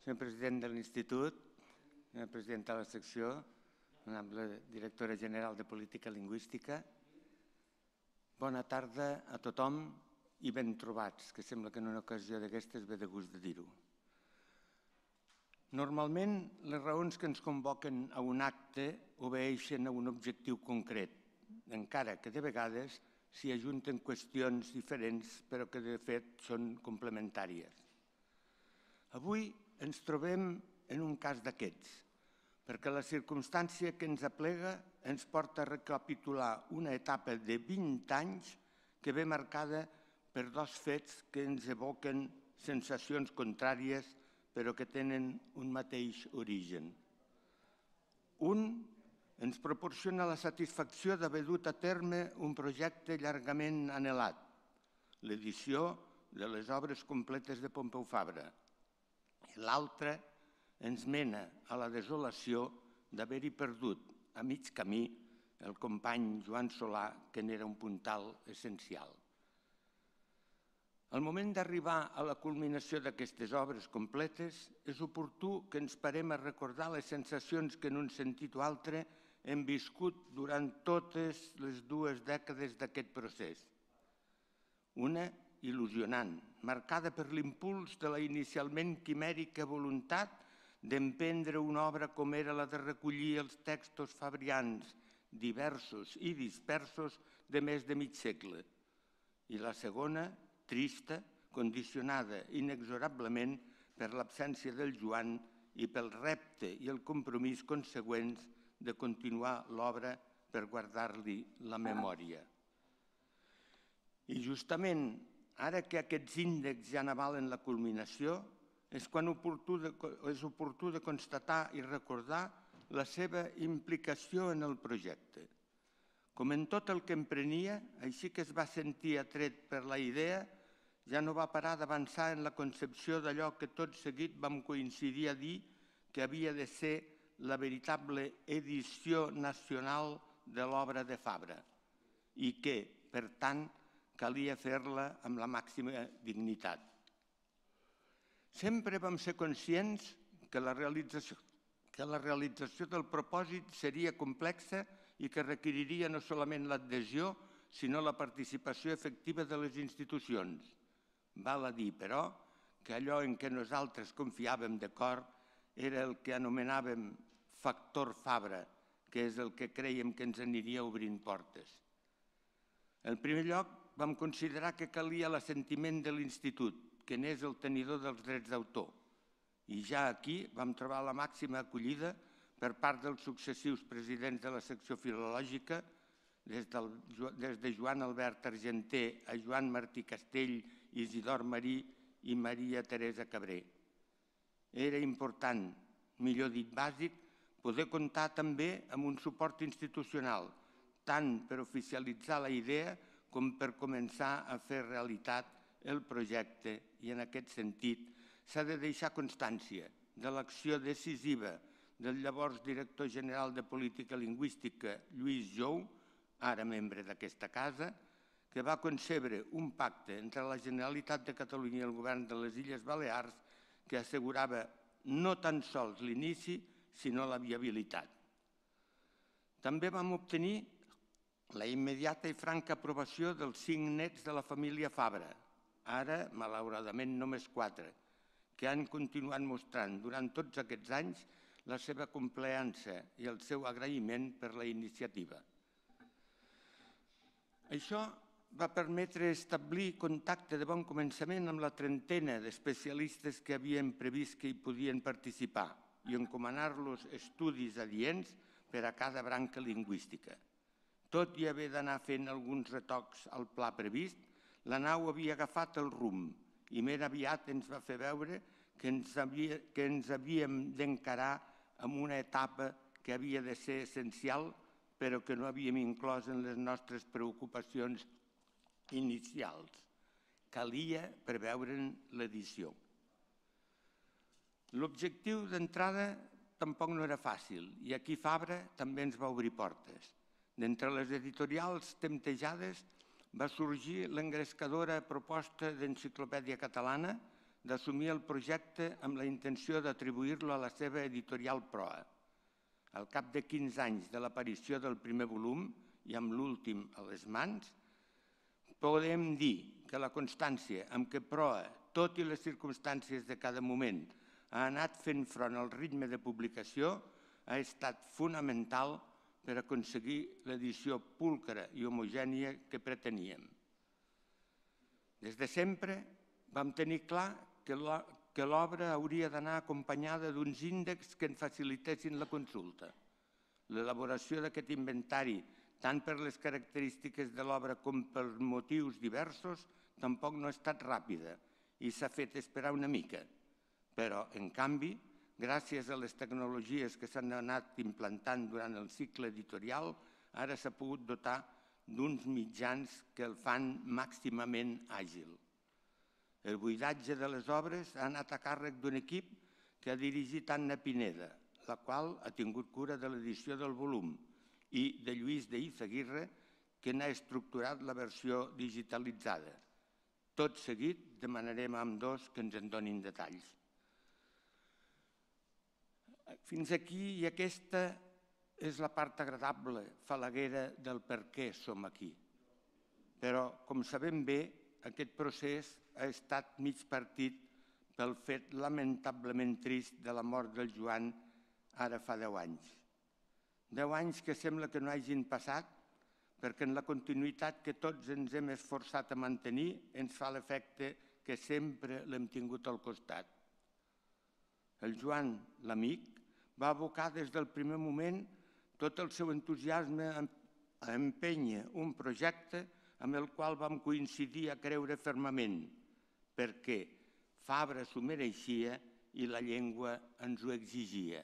senyor president de l'Institut, senyora presidenta de la secció, honorable directora general de Política Lingüística, bona tarda a tothom i ben trobats, que sembla que en una ocasió d'aquestes ve de gust de dir-ho. Normalment, les raons que ens convoquen a un acte obeeixen a un objectiu concret, encara que de vegades s'hi ajunten qüestions diferents però que de fet són complementàries. Avui ens trobem en un cas d'aquests, perquè la circumstància que ens aplega ens porta a recapitular una etapa de 20 anys que ve marcada per dos fets que ens evoquen sensacions contràries però que tenen un mateix origen. Un ens proporciona la satisfacció d'haver dut a terme un projecte llargament anhelat, l'edició de les obres completes de Pompeu Fabra. L'altre ens mena a la desolació d'haver-hi perdut a mig camí el company Joan Solà, que n'era un puntal essencial. Al moment d'arribar a la culminació d'aquestes obres completes, és oportú que ens parem a recordar les sensacions que en un sentit o altre hem viscut durant totes les 2 dècades d'aquest procés. Una il·lusionant, marcada per l'impuls de la inicialment quimèrica voluntat d'emprendre una obra com era la de recollir els textos fabrians diversos i dispersos de més de mig segle. I la segona, trista, condicionada inexorablement per l'absència del Joan i pel repte i el compromís consegüents de continuar l'obra per guardar-li la memòria. I justament ara que aquests índexs ja n'avalen la culminació, és oportú de constatar i recordar la seva implicació en el projecte. Com en tot el que emprenia, així que es va sentir atret per la idea, ja no va parar d'avançar en la concepció d'allò que tot seguit vam coincidir a dir que havia de ser la veritable edició nacional de l'obra de Fabra i que, per tant, calia fer-la amb la màxima dignitat. Sempre vam ser conscients que la realització del propòsit seria complexa i que requeriria no solament l'adhesió, sinó la participació efectiva de les institucions. Val a dir, però, que allò en què nosaltres confiàvem de cor era el que anomenàvem factor Fabra, que és el que crèiem que ens aniria obrint portes. En primer lloc, vam considerar que calia l'assentiment de l'Institut, que n'és el tenidor dels drets d'autor. I ja aquí vam trobar la màxima acollida per part dels successius presidents de la secció filològica, des de Joan Albert Argenter a Joan Martí Castell, Isidor Marí i Maria Teresa Cabré. Era important, millor dit bàsic, poder comptar també amb un suport institucional, tant per oficialitzar la idea com per començar a fer realitat el projecte i en aquest sentit s'ha de deixar constància de l'acció decisiva del llavors director general de Política Lingüística, Lluís Jou, ara membre d'aquesta casa, que va concebre un pacte entre la Generalitat de Catalunya i el govern de les Illes Balears que assegurava no tan sols l'inici, sinó la viabilitat. També vam obtenir la immediata i franca aprovació dels 5 nets de la família Fabra, ara, malauradament, només 4, que han continuat mostrant durant tots aquests anys la seva complaença i el seu agraïment per la iniciativa. Això va permetre establir contacte de bon començament amb la trentena d'especialistes que havien previst que hi podien participar i encomanar-los estudis adients per a cada branca lingüística. Tot i haver d'anar fent alguns retocs al pla previst, la nau havia agafat el rumb i més aviat ens va fer veure que ens havíem d'encarar amb una etapa que havia de ser essencial però que no havíem inclòs en les nostres preocupacions inicials. Calia preveure'n l'edició. L'objectiu d'entrada tampoc no era fàcil i aquí Fabra també ens va obrir portes. D'entre les editorials temptejades va sorgir l'engrescadora proposta d'Enciclopèdia Catalana, d'assumir el projecte amb la intenció d'atribuir-lo a la seva editorial Proa. Al cap de 15 anys de l'aparició del primer volum i amb l'últim a les mans, podem dir que la constància amb què Proa, tot i les circumstàncies de cada moment, ha anat fent front al ritme de publicació ha estat fonamental per aconseguir l'edició pulcra i homogènia que preteníem. Des de sempre vam tenir clar que l'obra hauria d'anar acompanyada d'uns índexs que en facilitessin la consulta. L'elaboració d'aquest inventari, tant per les característiques de l'obra com per motius diversos, tampoc no ha estat ràpida i s'ha fet esperar una mica. Però, en canvi, gràcies a les tecnologies que s'han anat implantant durant el cicle editorial, ara s'ha pogut dotar d'uns mitjans que el fan màximament àgil. El buidatge de les obres ha anat a càrrec d'un equip que ha dirigit Anna Pineda, la qual ha tingut cura de l'edició del volum, i de Lluís de Izaguirre, que n'ha estructurat la versió digitalitzada. Tot seguit demanarem a ambdós que ens en donin detalls. Fins aquí, i aquesta és la part agradable, falaguera, del per què som aquí. Però, com sabem bé, aquest procés ha estat mig partit pel fet lamentablement trist de la mort del Joan ara fa 10 anys. 10 anys que sembla que no hagin passat perquè en la continuïtat que tots ens hem esforçat a mantenir ens fa l'efecte que sempre l'hem tingut al costat. El Joan, l'amic, va abocar des del primer moment tot el seu entusiasme a empènyer un projecte amb el qual vam coincidir a creure fermament, perquè Fabra s'ho mereixia i la llengua ens ho exigia.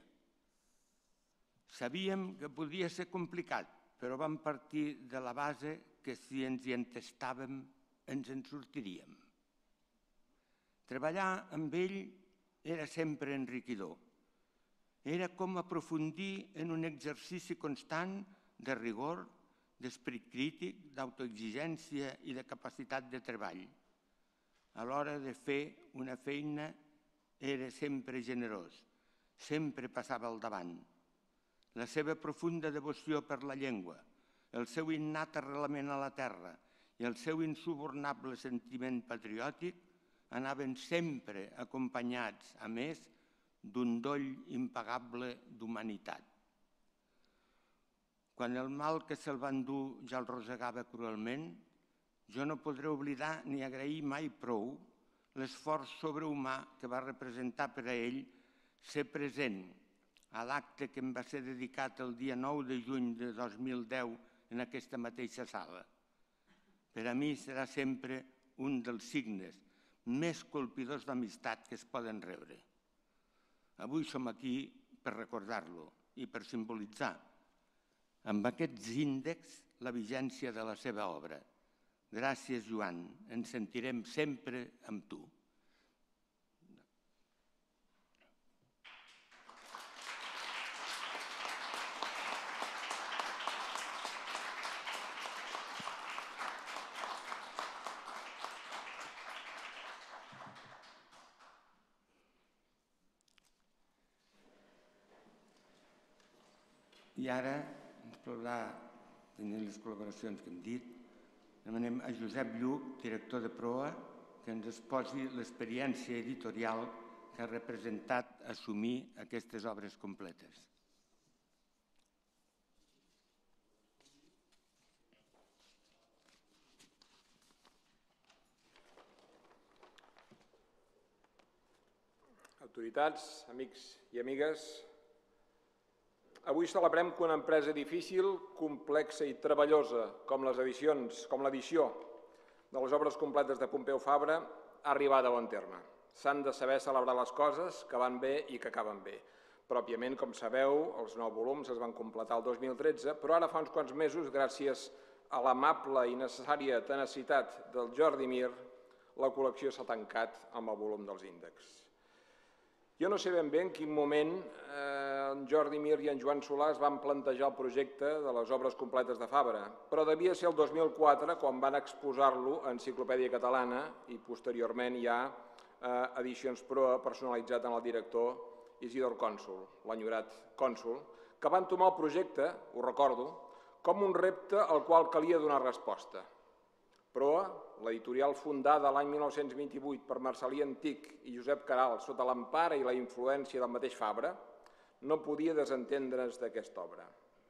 Sabíem que podia ser complicat, però vam partir de la base que si ens hi entestàvem ens en sortiríem. Treballar amb ell era sempre enriquidor. Era com aprofundir en un exercici constant de rigor, d'esperit crític, d'autoexigència i de capacitat de treball. A l'hora de fer una feina era sempre generós, sempre passava al davant. La seva profunda devoció per la llengua, el seu innat arrelament a la terra i el seu insubornable sentiment patriòtic anaven sempre acompanyats, a més, d'un doll impagable d'humanitat. Quan el mal que se'l va endur ja el rosegava cruelment, jo no podré oblidar ni agrair mai prou l'esforç sobrehumà que va representar per a ell ser present a l'acte que em va ser dedicat el dia 9 de juny de 2010 en aquesta mateixa sala. Per a mi serà sempre un dels signes més colpidors d'amistat que es poden rebre. Avui som aquí per recordar-lo i per simbolitzar amb aquests índexs la vigència de la seva obra. Gràcies, Joan, ens sentirem sempre amb tu. I ara ens podrà tenir les col·laboracions que hem dit. Demanem a Josep Lluc, director de Proa, que ens exposi l'experiència editorial que ha representat assumir aquestes obres completes. Autoritats, amics i amigues, avui celebrem que una empresa difícil, complexa i treballosa com l'edició de les obres completes de Pompeu Fabra ha arribat a bon terme. S'han de saber celebrar les coses que van bé i que acaben bé. Pròpiament, com sabeu, els 9 volums es van completar el 2013, però ara fa uns quants mesos, gràcies a l'amable i necessària tenacitat del Jordi Mir, la col·lecció s'ha tancat amb el volum dels índexs. Jo no sé ben bé en quin moment en Jordi Mir i en Joan Solà es van plantejar el projecte de les obres completes de Fabra, però devia ser el 2004 quan van exposar-lo a Enciclopèdia Catalana i posteriorment ja Edicions Proa personalitzat en el director Isidor Cònsul, l'enyorat cònsul, que va entomar el projecte, ho recordo, com un repte al qual calia donar resposta. Proa, l'editorial fundada l'any 1928 per Marcel·lí Antic i Josep Caral sota l'empara i la influència del mateix Fabra, no podia desentendre's d'aquesta obra.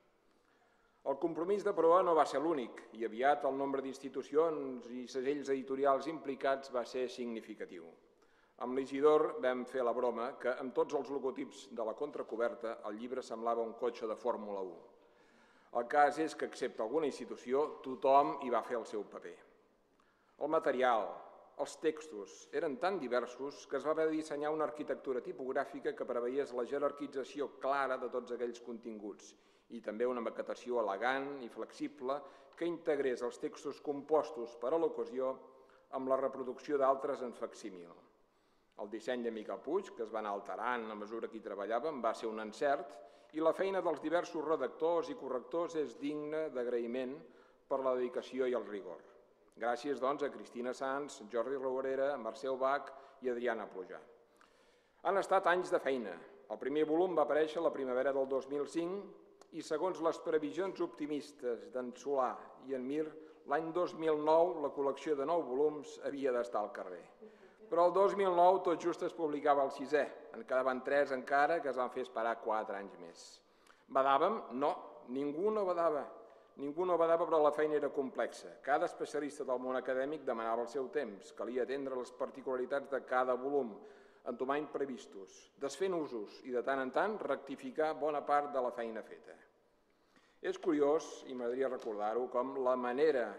El compromís de Proa no va ser l'únic i aviat el nombre d'institucions i segells editorials implicats va ser significatiu. Amb l'Isidor vam fer la broma que amb tots els logotips de la contracoberta el llibre semblava un cotxe de Fórmula 1. El cas és que, excepte alguna institució, tothom hi va fer el seu paper. El material, els textos, eren tan diversos que es va haver de dissenyar una arquitectura tipogràfica que preveiés la jerarquització clara de tots aquells continguts i també una maquetació elegant i flexible que integrés els textos compostos per a l'ocasió amb la reproducció d'altres en facsímil. El disseny de Miquel Puig, que es va anar alterant a mesura que hi treballàvem, va ser un encert i la feina dels diversos redactors i correctors és digna d'agraïment per la dedicació i el rigor. Gràcies, doncs, a Cristina Sans, Jordi Rourera, Mercè Bach i Adriana Plujà. Han estat anys de feina. El primer volum va aparèixer la primavera del 2005 i, segons les previsions optimistes d'en Solà i en Mir, l'any 2009 la col·lecció de 9 volums havia d'estar al carrer. Però el 2009 tot just es publicava el 6è, en quedaven 3 encara que es van fer esperar 4 anys més. Badàvem? No, ningú no badava. Ningú no badava, però la feina era complexa. Cada especialista del món acadèmic demanava el seu temps, calia atendre les particularitats de cada volum, entomar imprevistos, desfent usos i de tant en tant rectificar bona part de la feina feta. És curiós, i m'agradaria recordar-ho, com la manera,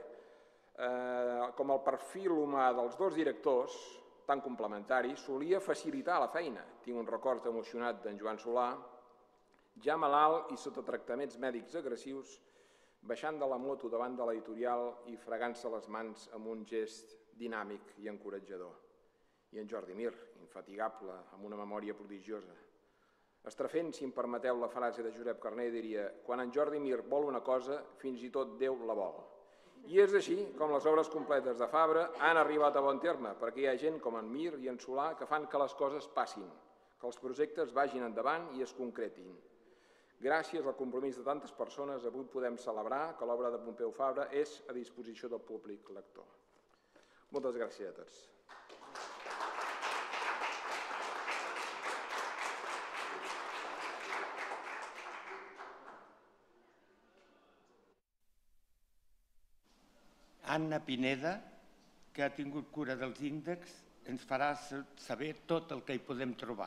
com el perfil humà dels dos directors, tan complementari, solia facilitar la feina. Tinc un record emocionat d'en Joan Solà, ja malalt i sota tractaments mèdics agressius, baixant de la moto davant de l'editorial i fregant-se les mans amb un gest dinàmic i encoratjador. I en Jordi Mir, infatigable, amb una memòria prodigiosa. Estrafent, si em permeteu la frase de Josep Carner, diria: quan en Jordi Mir vol una cosa, fins i tot Déu la vol. I és així com les obres completes de Fabra han arribat a bon terme, perquè hi ha gent com en Mir i en Solà que fan que les coses passin, que els projectes vagin endavant i es concretin. Gràcies al compromís de tantes persones, avui podem celebrar que l'obra de Pompeu Fabra és a disposició del públic lector. Moltes gràcies a tots. Anna Pineda, que ha tingut cura dels índexs, ens farà saber tot el que hi podem trobar.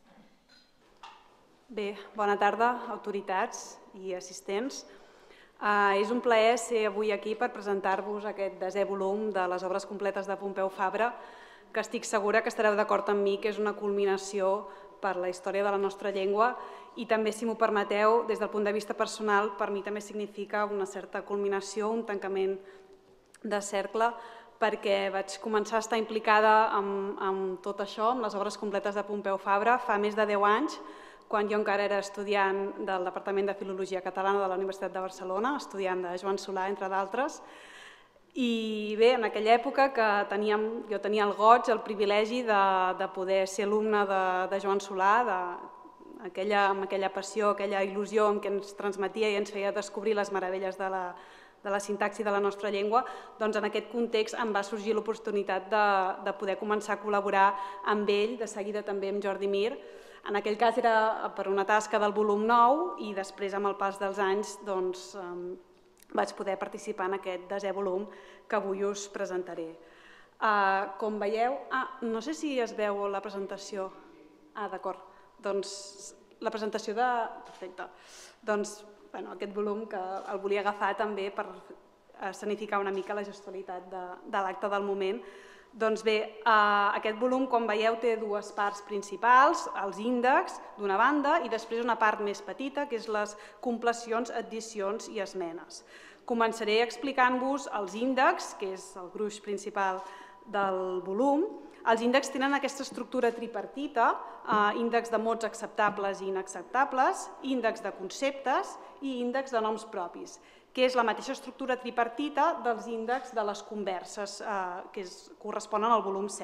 Bé, bona tarda, autoritats i assistents. És un plaer ser avui aquí per presentar-vos aquest 10è volum de les obres completes de Pompeu Fabra, que estic segura que estareu d'acord amb mi que és una culminació per la història de la nostra llengua i també, si m'ho permeteu, des del punt de vista personal, per mi també significa una certa culminació, un tancament de cercle, perquè vaig començar a estar implicada amb tot això, amb les obres completes de Pompeu Fabra, fa més de 10 anys, quan jo encara era estudiant del Departament de Filologia Catalana de la Universitat de Barcelona, estudiant de Joan Solà, entre d'altres. I bé, en aquella època que jo tenia el goig, el privilegi de poder ser alumne de Joan Solà, amb aquella passió, aquella il·lusió en què ens transmetia i ens feia descobrir les meravelles de la sintaxi de la nostra llengua, doncs en aquest context em va sorgir l'oportunitat de poder començar a col·laborar amb ell, de seguida també amb Jordi Mir. En aquell cas era per una tasca del volum 9 i després, amb el pas dels anys, vaig poder participar en aquest 10è volum que avui us presentaré. Com veieu... no sé si es veu la presentació. D'acord. Doncs la presentació de... Perfecte. Doncs aquest volum que el volia agafar també per escenificar una mica la gestualitat de l'acte del moment. Doncs bé, aquest volum, com veieu, té 2 parts principals, els índexs d'una banda i després una part més petita, que és les complecions, addicions i esmenes. Començaré explicant-vos els índexs, que és el gruix principal del volum. Els índexs tenen aquesta estructura tripartita, índex de mots acceptables i inacceptables, índex de conceptes i índex de noms propis, que és la mateixa estructura tripartita dels índexs de les converses que corresponen al volum 7.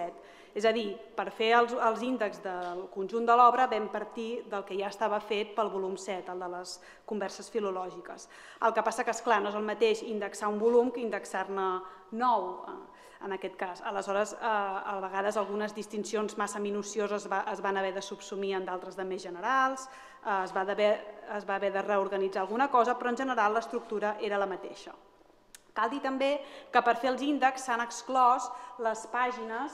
És a dir, per fer els índexs del conjunt de l'obra vam partir del que ja estava fet pel volum 7, el de les converses filològiques. El que passa que, esclar, no és el mateix indexar un volum que indexar-ne 9, en aquest cas. Aleshores, a vegades algunes distincions massa minucioses es van haver de subsumir en d'altres de més generals, es va haver de reorganitzar alguna cosa, però en general l'estructura era la mateixa. Cal dir també que per fer els índexs s'han exclòs les pàgines,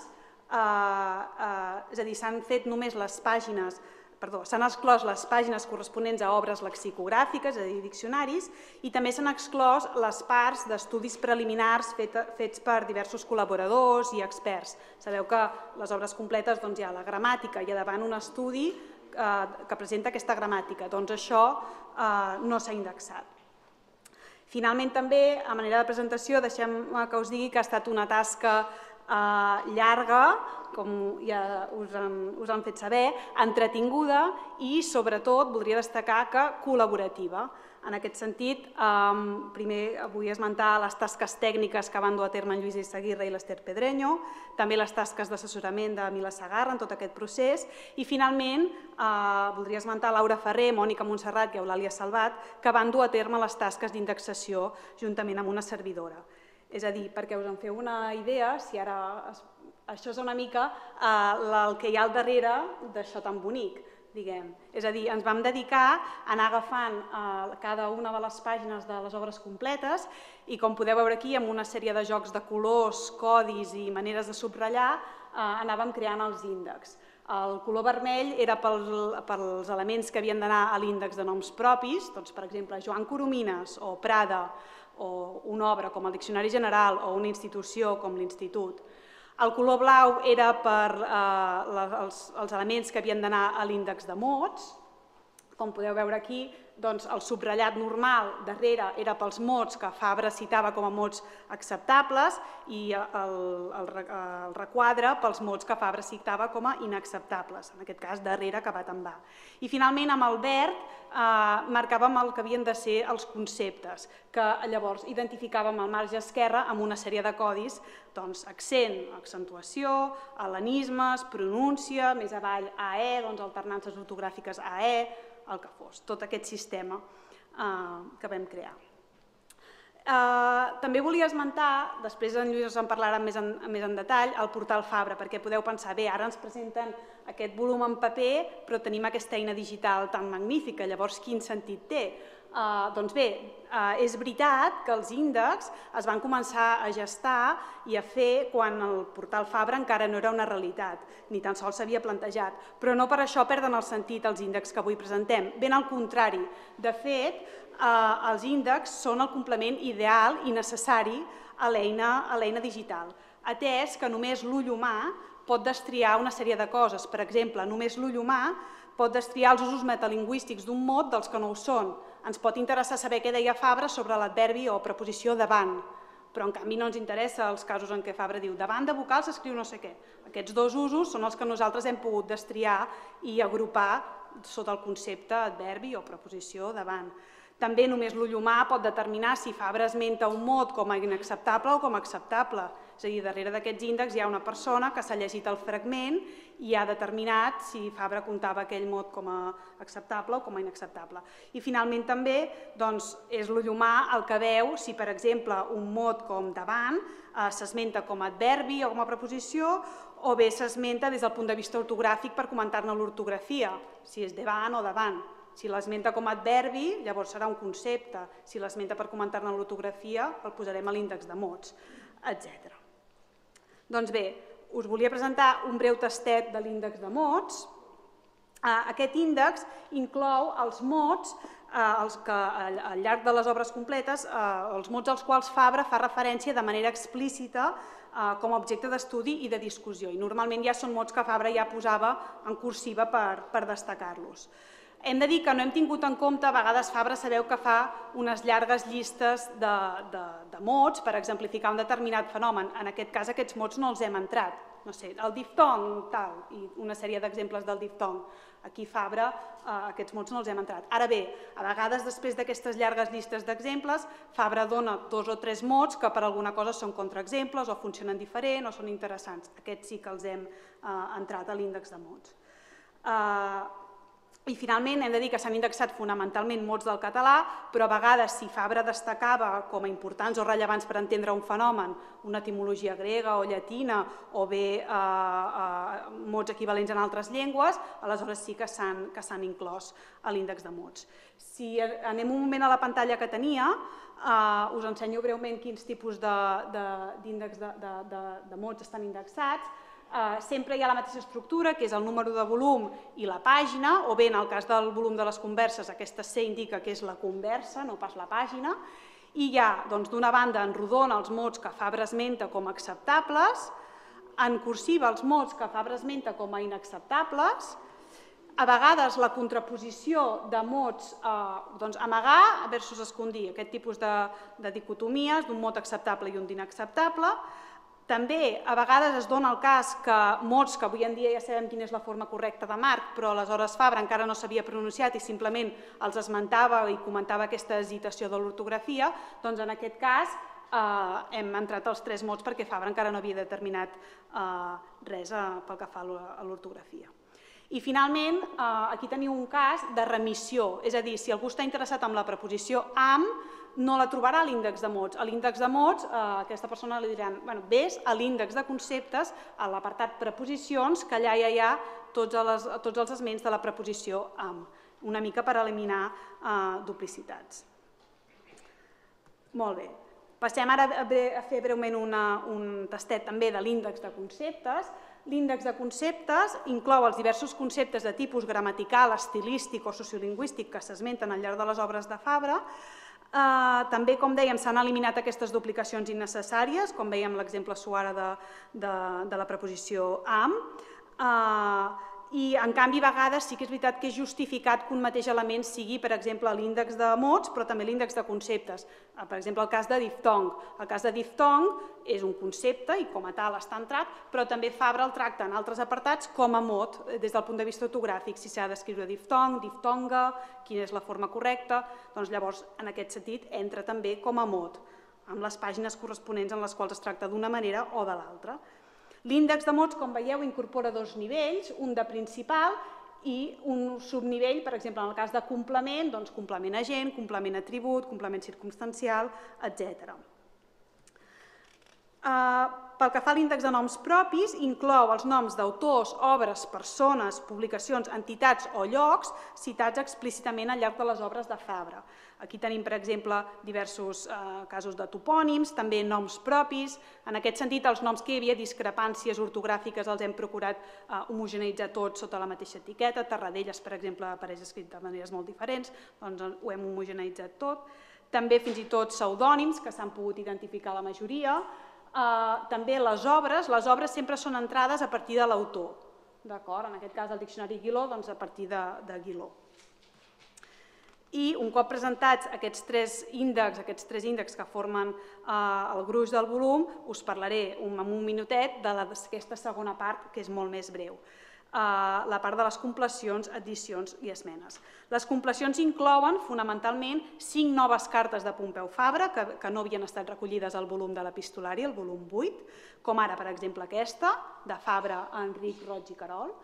és a dir, s'han fet només les pàgines, s'han exclòs les pàgines corresponents a obres lexicogràfiques, és a dir, diccionaris, i també s'han exclòs les parts d'estudis preliminars fets per diversos col·laboradors i experts. Sabeu que les obres completes hi ha la gramàtica i a davant un estudi que presenta aquesta gramàtica. Doncs això no s'ha indexat. Finalment també, a manera de presentació, deixem que us digui que ha estat una tasca llarga, com ja us han fet saber, entretinguda i, sobretot, voldria destacar que col·laborativa. En aquest sentit, primer vull esmentar les tasques tècniques que van dur a terme en Lluís Eizaguirre i l'Ester Pedreño, també les tasques d'assessorament de Mila Segarra en tot aquest procés i, finalment, voldria esmentar Laura Ferrer, Mònica Montserrat i Eulàlia Salvat, que van dur a terme les tasques d'indexació juntament amb una servidora. És a dir, perquè us en feu una idea, si ara això és una mica el que hi ha al darrere d'això tan bonic, diguem. És a dir, ens vam dedicar a anar agafant cada una de les pàgines de les obres completes i, com podeu veure aquí, amb una sèrie de jocs de colors, codis i maneres de subratllar, anàvem creant els índexs. El color vermell era pels elements que havien d'anar a l'índex de noms propis, doncs, per exemple, Joan Coromines o Prada, o una obra com el Diccionari General o una institució com l'Institut. El color blau era per els elements que havien d'anar a l'índex de mots. Com podeu veure aquí, el subratllat normal darrere era pels mots que Fabra citava com a mots acceptables i el requadre pels mots que Fabra citava com a inacceptables, en aquest cas darrere acabat en va. I finalment amb el verd marcàvem el que havien de ser els conceptes, que llavors identificàvem al marge esquerre amb una sèrie de codis, accent, accentuació, hel·lenismes, pronúncia, més avall AE, alternances ortogràfiques AE, el que fos, tot aquest sistema que vam crear. També volia esmentar, després en Lluís us en parlarà més en detall, el portal Fabra, perquè podeu pensar, bé, ara ens presenten aquest volum en paper, però tenim aquesta eina digital tan magnífica, llavors quin sentit té? Doncs bé, és veritat que els índexs es van començar a gestar i a fer quan el portal Fabra encara no era una realitat, ni tan sols s'havia plantejat, però no per això perden el sentit els índexs que avui presentem, ben al contrari. De fet, els índexs són el complement ideal i necessari a l'eina digital, atès que només l'ull humà pot destriar una sèrie de coses. Per exemple, només l'ull humà pot destriar els usos metalingüístics d'un mot dels que no ho són. Ens pot interessar saber què deia Fabra sobre l'adverbi o preposició davant, però en canvi no ens interessa els casos en què Fabra diu davant de vocal s'escriu no sé què. Aquests dos usos són els que nosaltres hem pogut destriar i agrupar sota el concepte adverbi o preposició davant. També només l'ull humà pot determinar si Fabra esmenta un mot com a inacceptable o com a acceptable. És a dir, darrere d'aquests índexs hi ha una persona que s'ha llegit el fragment i ha determinat si Fabra comptava aquell mot com a acceptable o com a inacceptable. I finalment també és l'ull humà el que veu si, per exemple, un mot com davant s'esmenta com a adverbi o com a preposició o bé s'esmenta des del punt de vista ortogràfic per comentar-ne l'ortografia, si és davant o davant. Si l'esmenta com a adverbi, llavors serà un concepte. Si l'esmenta per comentar-ne l'ortografia, el posarem a l'índex de mots, etc. Doncs bé, us volia presentar un breu tastet de l'índex de mots. Aquest índex inclou els mots que al llarg de les obres completes, els mots als quals Fabra fa referència de manera explícita com a objecte d'estudi i de discussió. I normalment ja són mots que Fabra ja posava en cursiva per destacar-los. Hem de dir que no hem tingut en compte, a vegades Fabra sabeu que fa unes llargues llistes de mots per exemplificar un determinat fenomen. En aquest cas aquests mots no els hem entrat. No sé, el diftong, tal, i una sèrie d'exemples del diftong. Aquí Fabra, aquests mots no els hem entrat. Ara bé, a vegades després d'aquestes llargues llistes d'exemples, Fabra dona 2 o 3 mots que per alguna cosa són contraexemples o funcionen diferent o són interessants. Aquests sí que els hem entrat a l'índex de mots. I finalment hem de dir que s'han indexat fonamentalment mots del català, però a vegades si Fabra destacava com a importants o rellevants per entendre un fenomen, una etimologia grega o llatina o bé mots equivalents en altres llengües, aleshores sí que s'han inclòs a l'índex de mots. Si anem un moment a la pantalla que tenia, us ensenyo breument quins tipus d'índex de mots estan indexats. Sempre hi ha la mateixa estructura, que és el número de volum i la pàgina, o bé en el cas del volum de les converses, aquesta C indica que és la conversa, no pas la pàgina, i hi ha, d'una banda, en rodona els mots que Fabra esmenta com a acceptables, en cursiva els mots que Fabra esmenta com a inacceptables, a vegades la contraposició de mots, amagar versus escondir, aquest tipus de dicotomies d'un mot acceptable i un d'inacceptable. També a vegades es dona el cas que mots que avui en dia ja sabem quina és la forma correcta de Marc, però aleshores Fabra encara no s'havia pronunciat i simplement els esmentava i comentava aquesta hesitació de l'ortografia, doncs en aquest cas hem entrat els 3 mots perquè Fabra encara no havia determinat res pel que fa a l'ortografia. I finalment, aquí teniu un cas de remissió, és a dir, si algú està interessat en la preposició am, no la trobarà a l'índex de mots. A l'índex de mots, a aquesta persona li diran, vés a l'índex de conceptes, a l'apartat preposicions, que allà ja hi ha tots els esments de la preposició am, una mica per eliminar duplicitats. Molt bé. Passem ara a fer breument un tastet també de l'índex de conceptes. L'índex de conceptes inclou els diversos conceptes de tipus gramatical, estilístic o sociolingüístic que s'esmenten al llarg de les obres de Fabra. També, com dèiem, s'han eliminat aquestes duplicacions innecessàries, com veiem l'exemple suara de la preposició am, i en canvi a vegades sí que és veritat que és justificat que un mateix element sigui, per exemple, l'índex de mots, però també l'índex de conceptes. Per exemple, el cas de diftong. El cas de diftong és un concepte i com a tal està entrat, però també Fabra el tracta en altres apartats com a mot, des del punt de vista ortogràfic, si s'ha d'escriure diftong, diftonga, quina és la forma correcta, doncs llavors en aquest sentit entra també com a mot, amb les pàgines corresponents en les quals es tracta d'una manera o de l'altra. L'índex de mots, com veieu, incorpora 2 nivells, un de principal i un subnivell, per exemple, en el cas de complement, doncs complement agent, complement atribut, complement circumstancial, etc. Pel que fa a l'índex de noms propis, inclou els noms d'autors, obres, persones, publicacions, entitats o llocs citats explícitament al llarg de les obres de Fabra. Aquí tenim, per exemple, diversos casos de topònims, també noms propis. En aquest sentit, els noms que hi havia discrepàncies ortogràfiques els hem procurat homogeneitzar tots sota la mateixa etiqueta. Tarradellas, per exemple, apareix escrit de maneres molt diferents, doncs ho hem homogeneitzat tot. També fins i tot pseudònims, que s'han pogut identificar la majoria. També les obres sempre són entrades a partir de l'autor. En aquest cas, el diccionari Guiló, doncs a partir de Guiló. I un cop presentats aquests 3 índexs que formen el gruix del volum, us parlaré en un minutet d'aquesta segona part, que és molt més breu. La part de les complecions, addicions i esmenes. Les complecions inclouen fonamentalment 5 noves cartes de Pompeu Fabra que no havien estat recollides al volum de l'epistolari, el volum 8, com ara, per exemple, aquesta, de Fabra a Enric Roig i Carol.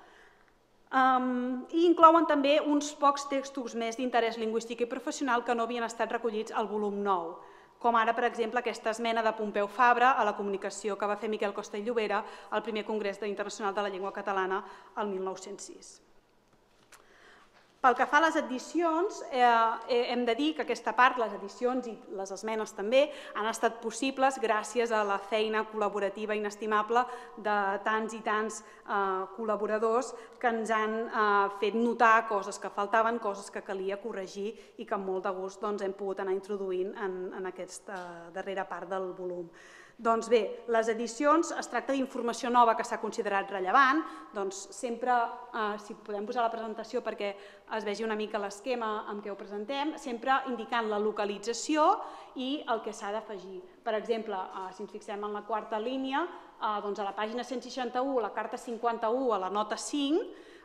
I inclouen també uns pocs textos més d'interès lingüístic i professional que no havien estat recollits al volum 9, com ara, per exemple, aquesta esmena de Pompeu Fabra a la comunicació que va fer Miquel Costa i Llobera al primer Congrés Internacional de la Llengua Catalana el 1906. Pel que fa a les edicions, hem de dir que aquesta part, les edicions i les esmenes també, han estat possibles gràcies a la feina col·laborativa inestimable de tants i tants col·laboradors que ens han fet notar coses que faltaven, coses que calia corregir i que amb molt de gust hem pogut anar introduint en aquesta darrera part del volum. Doncs bé, les edicions, es tracta d'informació nova que s'ha considerat rellevant, doncs sempre, si podem posar la presentació perquè es vegi una mica l'esquema amb què ho presentem, sempre indicant la localització i el que s'ha d'afegir. Per exemple, si ens fixem en la quarta línia, doncs a la pàgina 161, a la carta 51, a la nota 5,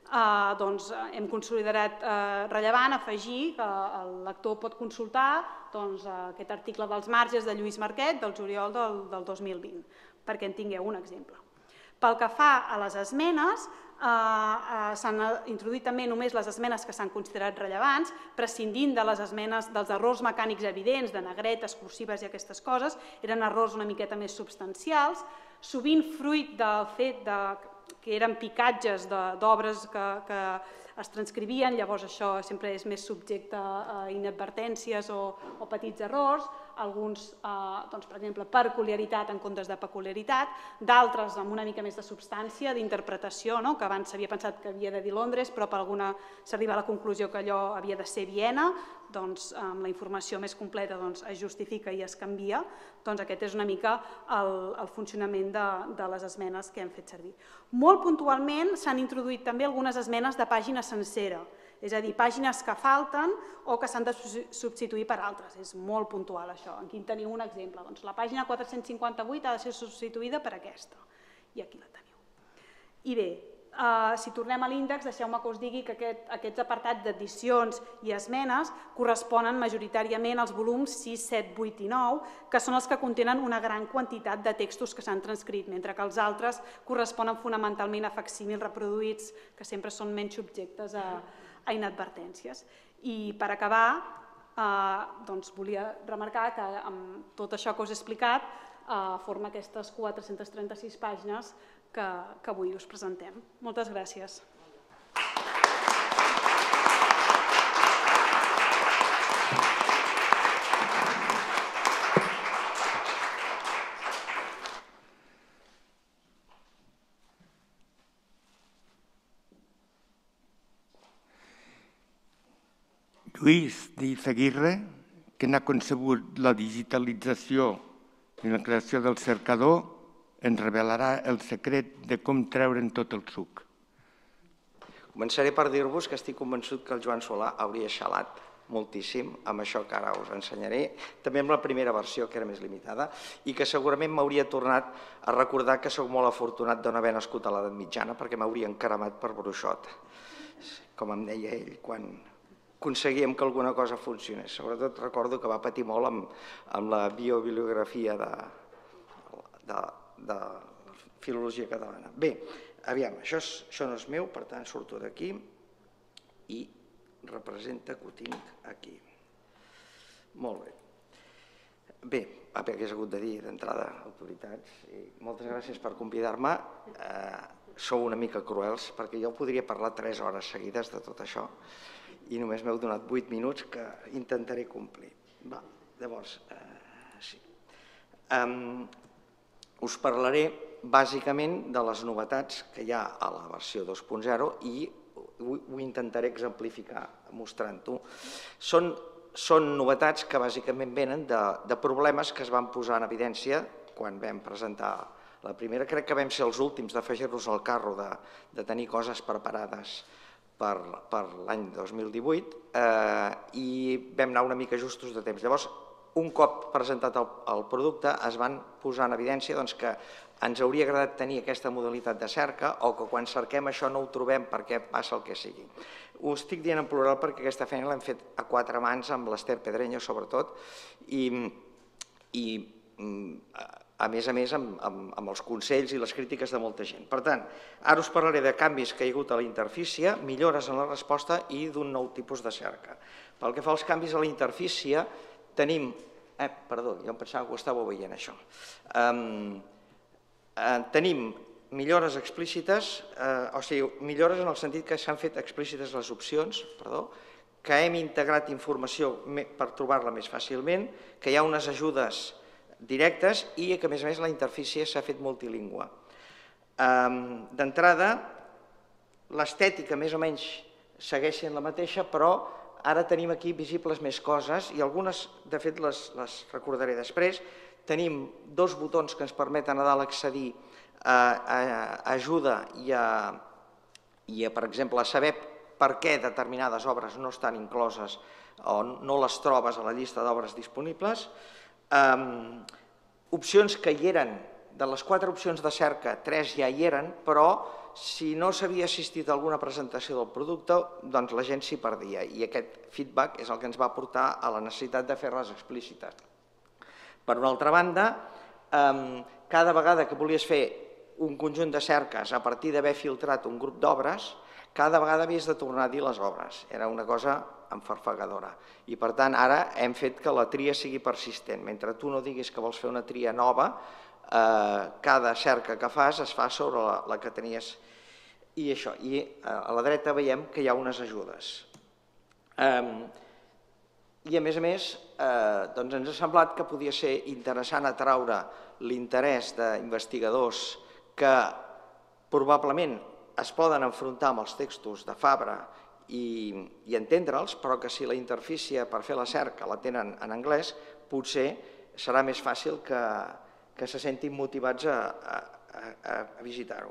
hem considerat rellevant afegir que el lector pot consultar aquest article dels marges de Lluís Marquet del juliol del 2020, perquè en tingueu un exemple. Pel que fa a les esmenes, s'han introduït també només les esmenes que s'han considerat rellevants, prescindint de les esmenes dels errors mecànics evidents, de negretes, cursives i aquestes coses, eren errors una miqueta més substancials, sovint fruit del fet que eren picatges d'obres que es transcrivien, llavors això sempre és més subjecte a inadvertències o petits errors, alguns, per exemple, peculiaritat en comptes de peculiaritat, d'altres amb una mica més de substància, d'interpretació, que abans s'havia pensat que havia de dir Londres, però per alguna s'arriba a la conclusió que allò havia de ser Viena, doncs amb la informació més completa es justifica i es canvia. Doncs aquest és una mica el funcionament de les esmenes que hem fet servir. Molt puntualment s'han introduït també algunes esmenes de pàgina sencera, és a dir, pàgines que falten o que s'han de substituir per altres. És molt puntual això. Aquí en teniu un exemple. La pàgina 458 ha de ser substituïda per aquesta. I aquí la teniu. I bé, si tornem a l'índex, deixeu-me que us digui que aquests apartats d'edicions i esmenes corresponen majoritàriament als volums 6, 7, 8 i 9, que són els que contenen una gran quantitat de textos que s'han transcrit, mentre que els altres corresponen fonamentalment a facsímils reproduïts, que sempre són menys subjectes a inadvertències. I per acabar, volia remarcar que amb tot això que us he explicat forma aquestes 436 pàgines que avui us presentem. Moltes gràcies. Lluís d'Izaguirre, que n'ha concebut la digitalització i la creació del cercador, ens revelarà el secret de com treure'n tot el suc. Començaré per dir-vos que estic convençut que el Joan Solà hauria xalat moltíssim amb això que ara us ensenyaré, també amb la primera versió, que era més limitada, i que segurament m'hauria tornat a recordar que sóc molt afortunat de no haver nascut a l'edat mitjana, perquè m'hauria encaramat per bruixot, com em deia ell, quan aconseguíem que alguna cosa funcionés. Sobretot recordo que va patir molt amb la biobibliografia de filologia catalana. Bé, aviam, això no és meu, per tant surto d'aquí i representa que ho tinc aquí. Molt bé. Bé, què hagués hagut de dir d'entrada, autoritats, i moltes gràcies per convidar-me. Sou una mica cruels, perquè jo podria parlar 3 hores seguides de tot això i només m'heu donat 8 minuts que intentaré complir. Llavors, sí. Us parlaré bàsicament de les novetats que hi ha a la versió 2.0 i ho intentaré exemplificar mostrant-ho. Són novetats que bàsicament venen de problemes que es van posar en evidència quan vam presentar la primera. Crec que vam ser els últims d'afegir-nos al carro de tenir coses preparades per l'any 2018 i vam anar una mica justos de temps. Llavors, un cop presentat el producte, es van posar en evidència que ens hauria agradat tenir aquesta modalitat de cerca o que quan cerquem això no ho trobem perquè passa el que sigui. Ho estic dient en plural perquè aquesta feina l'hem fet a 4 mans, amb l'Ester Pedreño sobretot, i a més amb els consells i les crítiques de molta gent. Per tant, ara us parlaré de canvis que hi ha hagut a la interfície, millores en la resposta i d'un nou tipus de cerca. Pel que fa als canvis a la interfície, tenim... Perdó, jo em pensava que ho estàveu veient, això. Tenim millores explícites, o sigui, millores en el sentit que s'han fet explícites les opcions, que hem integrat informació per trobar-la més fàcilment, que hi ha unes ajudes directes i que, a més la interfície s'ha fet multilingüe. D'entrada, l'estètica més o menys segueix sent la mateixa, però ara tenim aquí visibles més coses i algunes, de fet, les recordaré després. Tenim 2 botons que ens permeten a dalt accedir a ajuda i a, per exemple, a saber per què determinades obres no estan incloses o no les trobes a la llista d'obres disponibles. Opcions que hi eren, de les 4 opcions de cerca, 3 ja hi eren, però si no s'havia assistit a alguna presentació del producte, doncs la gent s'hi perdia i aquest feedback és el que ens va portar a la necessitat de fer-les explícites. Per una altra banda, cada vegada que volies fer un conjunt de cerques a partir d'haver filtrat un grup d'obres, cada vegada havies de tornar a dir les obres. Era una cosa enfarfegadora. I per tant, ara hem fet que la tria sigui persistent. Mentre tu no diguis que vols fer una tria nova, cada cerca que fas es fa sobre la que tenies. I això. I a la dreta veiem que hi ha unes ajudes. I a més, ens ha semblat que podia ser interessant atraure l'interès d'investigadors que probablement es poden enfrontar amb els textos de Fabra i entendre'ls, però que si la interfície per fer la cerca la tenen en anglès, potser serà més fàcil que se sentin motivats a visitar-ho.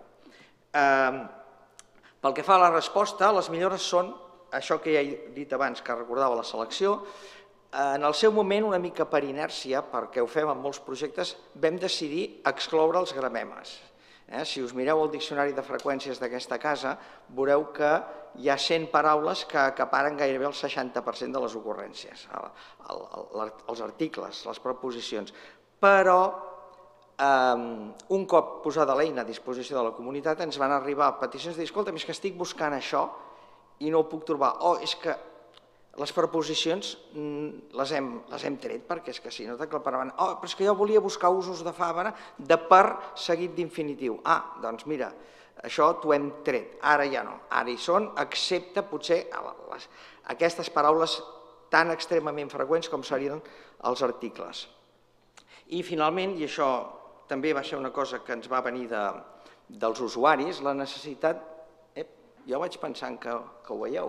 Pel que fa a la resposta, les millores són això que ja he dit abans, que recordava la selecció. En el seu moment, una mica per inèrcia, perquè ho fem en molts projectes, vam decidir excloure els gramemes. Si us mireu el diccionari de freqüències d'aquesta casa, veureu que hi ha 100 paraules que acaparen gairebé el 60% de les ocurrències, els articles, les preposicions. Però, un cop posada l'eina a disposició de la comunitat, ens van arribar peticions de dir, escolta, és que estic buscant això i no ho puc trobar. És que les preposicions les hem tret perquè és que si no t'aclaparaven. Però és que jo volia buscar usos de Fabra de per seguit d'infinitiu. Doncs mira, això t'ho hem tret, ara ja no. Ara hi són, excepte potser aquestes paraules tan extremament freqüents com serien els articles. I finalment, i això també va ser una cosa que ens va venir dels usuaris, la necessitat... Jo vaig pensant que ho veieu.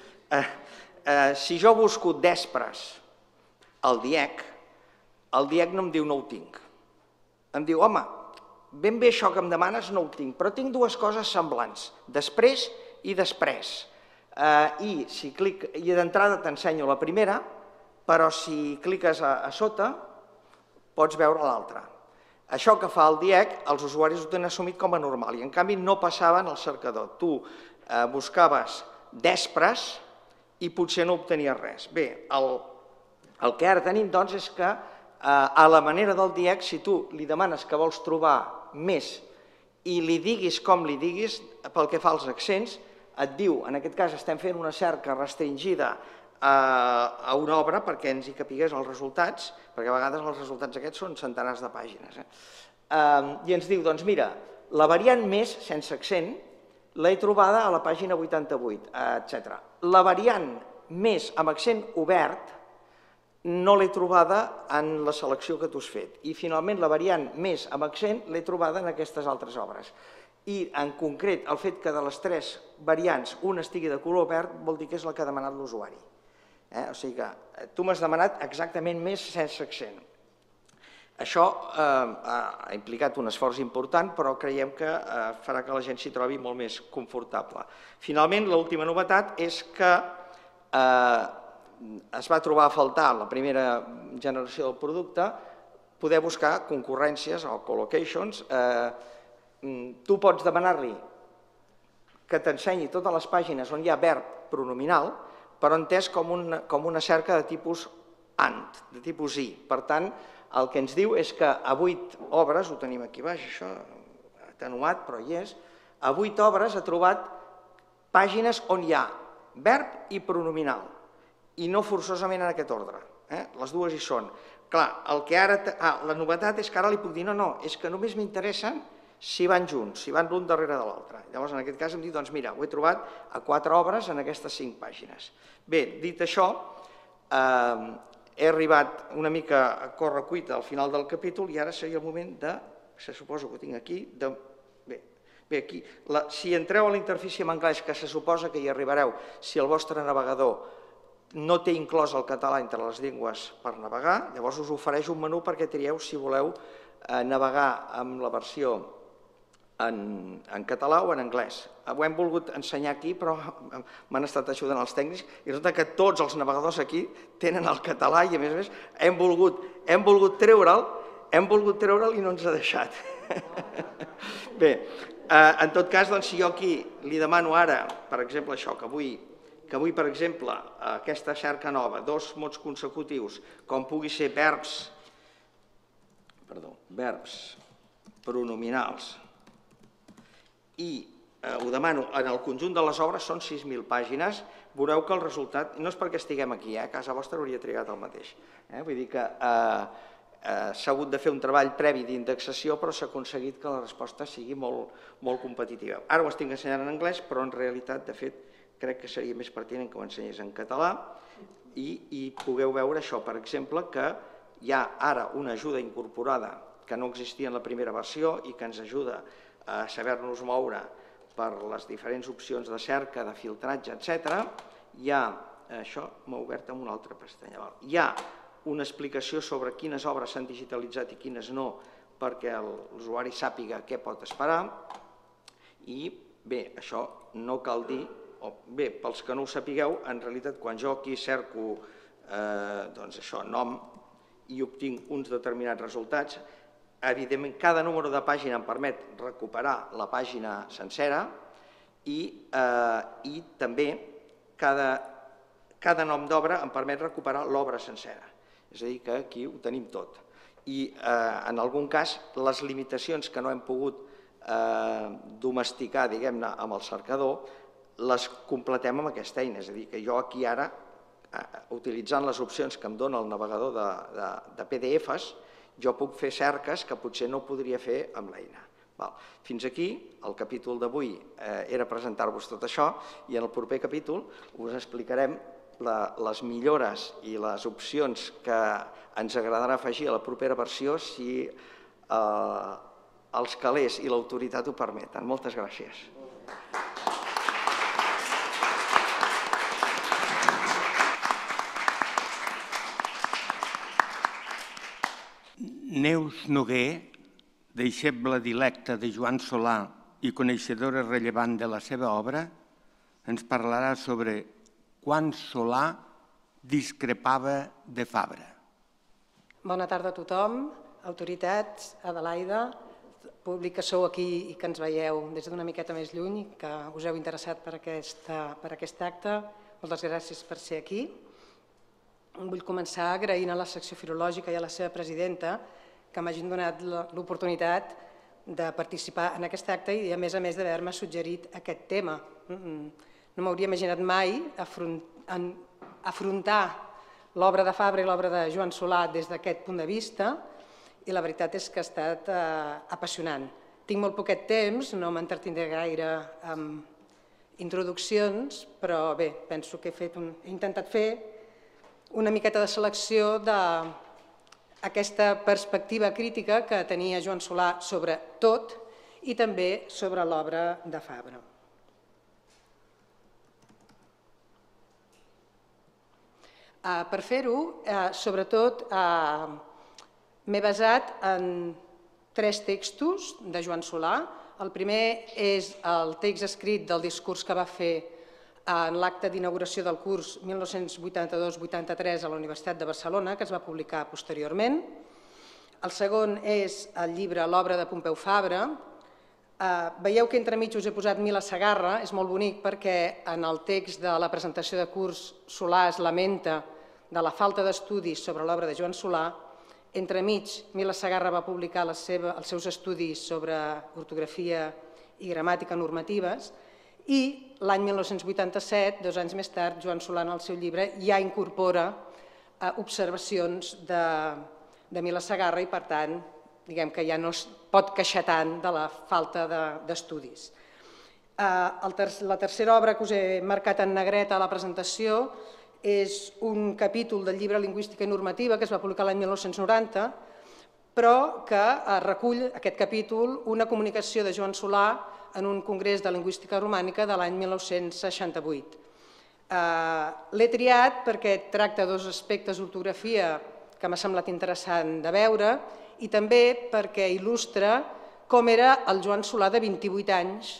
Si jo busco Despres al DIEC no em diu no ho tinc. Em diu, home, ben bé això que em demanes no ho tinc, però tinc dues coses semblants, després i després. I d'entrada t'ensenyo la primera, però si cliques a sota pots veure l'altra. Això que fa el DIEC, els usuaris ho tenen assumit com a normal i en canvi no passaven al cercador. Tu buscaves Despres i potser no obtenies res. Bé, el que ara tenim doncs és que a la manera del DIEC, si tu li demanes que vols trobar més i li diguis com li diguis, pel que fa als accents, et diu, en aquest cas estem fent una cerca restringida a una obra perquè ens hi capigués els resultats, perquè a vegades els resultats aquests són centenars de pàgines. I ens diu, doncs mira, la variant més, sense accent, l'he trobada a la pàgina 88, etc. La variant més amb accent obert no l'he trobada en la selecció que tu has fet. I finalment la variant més amb accent l'he trobada en aquestes altres obres. I en concret el fet que de les tres variants una estigui de color verd vol dir que és la que ha demanat l'usuari. O sigui que tu m'has demanat exactament més sense accent. Això ha implicat un esforç important, però creiem que farà que la gent s'hi trobi molt més confortable. Finalment, l'última novetat és que es va trobar a faltar en la primera generació del producte poder buscar concurrències o collocations. Tu pots demanar-li que t'ensenyi totes les pàgines on hi ha verb pronominal, però entès com una cerca de tipus AND, de tipus I. Per tant, el que ens diu és que a 8 obres, ho tenim aquí baix, això atenuat, però hi és, a 8 obres ha trobat pàgines on hi ha verb i pronominal, i no forçosament en aquest ordre. Les dues hi són. Clar, la novetat és que ara li puc dir, no, és que només m'interessen si van junts, si van l'un darrere de l'altre. Llavors, en aquest cas em diu, doncs mira, ho he trobat a 4 obres en aquestes 5 pàgines. Bé, dit això, he arribat una mica a correcuita al final del capítol i ara seria el moment de, se suposa que ho tinc aquí, bé, aquí, si entreu a la interfície en anglès, que se suposa que hi arribareu, si el vostre navegador no té inclòs el català entre les llengües per navegar, llavors us ofereix un menú perquè trieu si voleu navegar amb la versió en català o en anglès. Ho hem volgut ensenyar aquí, però m'han estat ajudant els tècnics i resulta que tots els navegadors aquí tenen el català i a més hem volgut treure'l i no ens ha deixat. Bé, En tot cas, si jo aquí li demano ara, per exemple, això, que avui, per exemple, aquesta cerca nova, 2 mots consecutius, com pugui ser verbs pronominals, i ho demano en el conjunt de les obres, són 6.000 pàgines, veureu que el resultat, no és perquè estiguem aquí, a casa vostra hauria trigat el mateix. Vull dir que s'ha hagut de fer un treball previ d'indexació, però s'ha aconseguit que la resposta sigui molt competitiva. Ara ho estic ensenyant en anglès, però en realitat, de fet, crec que seria més pertinent que ho ensenyés en català i pugueu veure això, per exemple, que hi ha ara una ajuda incorporada que no existia en la primera versió i que ens ajuda a saber-nos moure per les diferents opcions de cerca, de filtratge, etc. Hi ha, això m'ha obert amb una altra pestanya, hi ha una explicació sobre quines obres s'han digitalitzat i quines no, perquè l'usuari sàpiga què pot esperar. I bé, això no cal dir, bé, pels que no ho sapigueu, en realitat quan jo aquí cerco nom i obtinc uns determinats resultats, evidentment cada número de pàgina em permet recuperar la pàgina sencera i també cada nom d'obra em permet recuperar l'obra sencera. És a dir, que aquí ho tenim tot. I en algun cas les limitacions que no hem pogut domesticar, diguem-ne, amb el cercador, les completem amb aquesta eina. És a dir, que jo aquí ara, utilitzant les opcions que em dona el navegador de PDFs, jo puc fer cerques que potser no podria fer amb l'eina. Fins aquí, el capítol d'avui era presentar-vos tot això i en el proper capítol us explicarem les millores i les opcions que ens agradarà afegir a la propera versió si els calés i l'autoritat ho permeten. Moltes gràcies. Neus Noguer, deixeble dilecta de Joan Solà i coneixedora rellevant de la seva obra, ens parlarà sobre quan Solà discrepava de Fabra. Bona tarda a tothom, autoritats, Adelaida, públic que sou aquí i que ens veieu des d'una miqueta més lluny i que us heu interessat per aquest acte. Moltes gràcies per ser aquí. Vull començar agraint a la secció filològica i a la seva presidenta que m'hagin donat l'oportunitat de participar en aquest acte i a més d'haver-me suggerit aquest tema. No m'hauria imaginat mai afrontar l'obra de Fabra i l'obra de Joan Solà des d'aquest punt de vista i la veritat és que ha estat apassionant. Tinc molt poquet temps, no m'entretindré gaire amb introduccions, però bé, penso que he intentat fer una miqueta de selecció d'aquesta perspectiva crítica que tenia Joan Solà sobre tot i també sobre l'obra de Fabra. Per fer-ho, sobretot, m'he basat en 3 textos de Joan Solà. El primer és el text escrit del discurs que va fer en l'acte d'inauguració del curs 1982-83 a la Universitat de Barcelona, que es va publicar posteriorment. El segon és el llibre L'obra de Pompeu Fabra. Veieu que entremig us he posat Mila Segarra, és molt bonic perquè en el text de la presentació de curs Solà es lamenta de la falta d'estudis sobre l'obra de Joan Solà. Entremig, Mila Segarra va publicar els seus estudis sobre ortografia i gramàtica normatives i l'any 1987, 2 anys més tard, Joan Solà en el seu llibre ja incorpora observacions de Mila Segarra i, per tant, diguem que ja no es pot queixar tant de la falta d'estudis. La tercera obra que us he marcat en negreta a la presentació és un capítol del llibre Lingüística i Normativa que es va publicar l'any 1990, però que recull aquest capítol una comunicació de Joan Solà en un congrés de lingüística romànica de l'any 1968. L'he triat perquè tracta 2 aspectes d'ortografia que m'ha semblat interessant de veure i també perquè il·lustra com era el Joan Solà de 28 anys,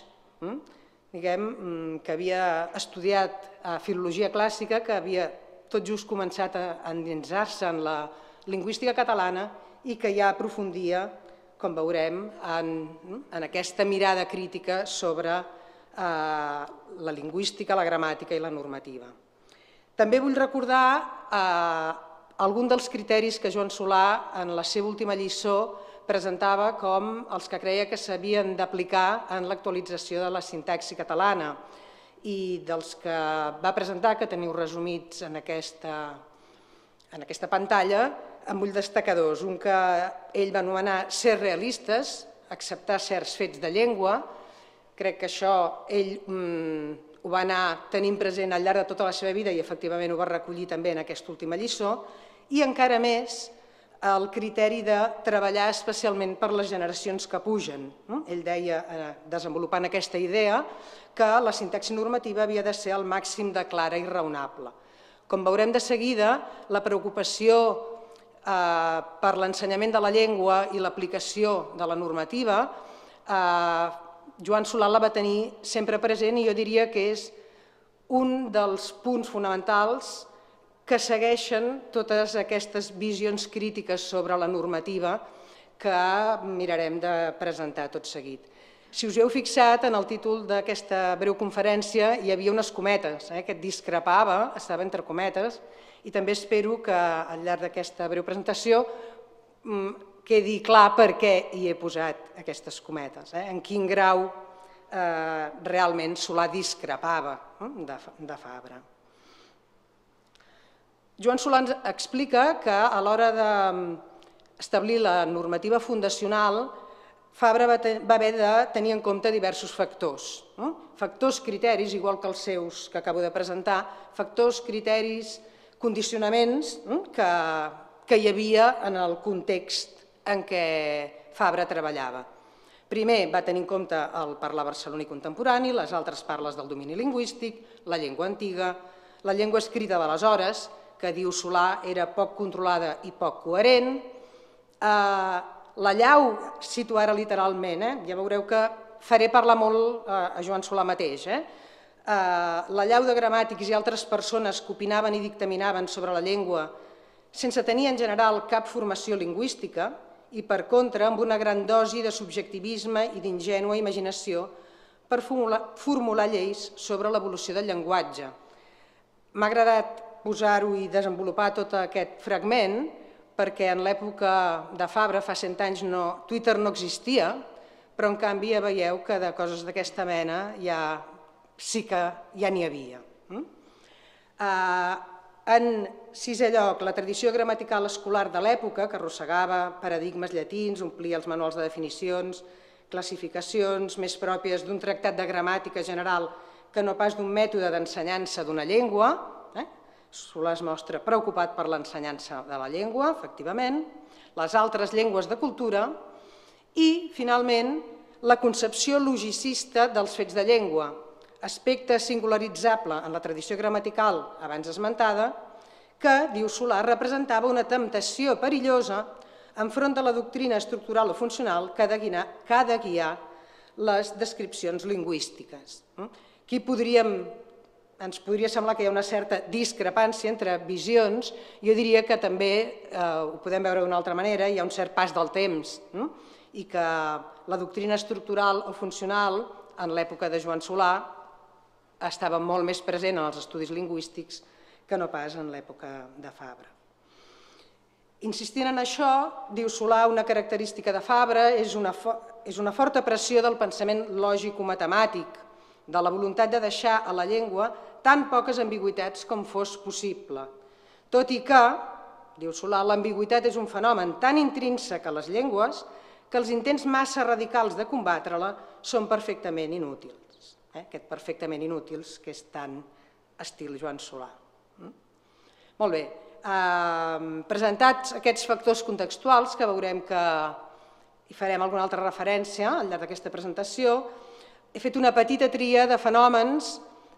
que havia estudiat filologia clàssica, que havia tot just començat a endinsar-se en la lingüística catalana i que ja aprofundia com veurem, en aquesta mirada crítica sobre la lingüística, la gramàtica i la normativa. També vull recordar algun dels criteris que Joan Solà, en la seva última lliçó, presentava com els que creia que s'havien d'aplicar en l'actualització de la sintaxi catalana i dels que va presentar, que teniu resumits en aquesta pantalla, en vull destacar dos. Un que ell va anomenar ser realistes, acceptar certs fets de llengua. Crec que això ell ho va anar tenint present al llarg de tota la seva vida i efectivament ho va recollir també en aquesta última lliçó. I encara més el criteri de treballar especialment per les generacions que pugen. Ell deia, desenvolupant aquesta idea, que la sintaxi normativa havia de ser al màxim de clara i raonable. Com veurem de seguida, la preocupació per l'ensenyament de la llengua i l'aplicació de la normativa, Joan Solà la va tenir sempre present i jo diria que és un dels punts fonamentals que segueixen totes aquestes visions crítiques sobre la normativa que mirarem de presentar tot seguit. Si us heu fixat, en el títol d'aquesta breu conferència hi havia unes cometes, que discrepava, estava entre cometes, i també espero que al llarg d'aquesta breu presentació quedi clar per què hi he posat aquestes cometes, en quin grau realment Solà discrepava de Fabra. Joan Solà ens explica que a l'hora d'establir la normativa fundacional, Fabra va haver de tenir en compte diversos factors. Factors, criteris, igual que els seus que acabo de presentar, factors, criteris, condicionaments que hi havia en el context en què Fabra treballava. Primer va tenir en compte el parlar barceloní contemporani, les altres parles del domini lingüístic, la llengua antiga, la llengua escrita d'aleshores, que diu Solà era poc controlada i poc coherent. La llau, cito ara literalment, ja veureu que faré parlar molt a Joan Solà mateix. La llau de gramàtics i altres persones que opinaven i dictaminaven sobre la llengua sense tenir en general cap formació lingüística i, per contra, amb una gran dosi de subjectivisme i d'ingènua imaginació per formular lleis sobre l'evolució del llenguatge. M'ha agradat posar-ho i desenvolupar tot aquest fragment perquè en l'època de Fabra, fa 100 anys, Twitter no existia, però en canvi ja veieu que de coses d'aquesta mena sí que ja n'hi havia. En sisè lloc, la tradició gramatical escolar de l'època, que arrossegava paradigmes llatins, omplia els manuals de definicions, classificacions més pròpies d'un tractat de gramàtica general que no pas d'un mètode d'ensenyança d'una llengua. Solà es mostra preocupat per l'ensenyança de la llengua, efectivament, les altres llengües de cultura i, finalment, la concepció logicista dels fets de llengua, aspecte singularitzable en la tradició gramatical abans esmentada, que, diu Solà, representava una temptació perillosa enfront de la doctrina estructural o funcional que ha de guiar les descripcions lingüístiques. Aquí ens podria semblar que hi ha una certa discrepància entre visions, jo diria que també, ho podem veure d'una altra manera, hi ha un cert pas del temps i que la doctrina estructural o funcional en l'època de Joan Solà estava molt més present en els estudis lingüístics que no pas en l'època de Fabra. Insistint en això, diu Solà, una característica de Fabra és una forta pressió del pensament lògico-matemàtic, de la voluntat de deixar a la llengua tan poques ambigüitats com fos possible. Tot i que, diu Solà, l'ambigüitat és un fenomen tan intrínsec a les llengües que els intents massa radicals de combatre-la són perfectament inútils. Aquest perfectament inútils que és tan estil Joan Solà. Molt bé, presentats aquests factors contextuals, que veurem que hi farem alguna altra referència al llarg d'aquesta presentació, he fet una petita tria de fenòmens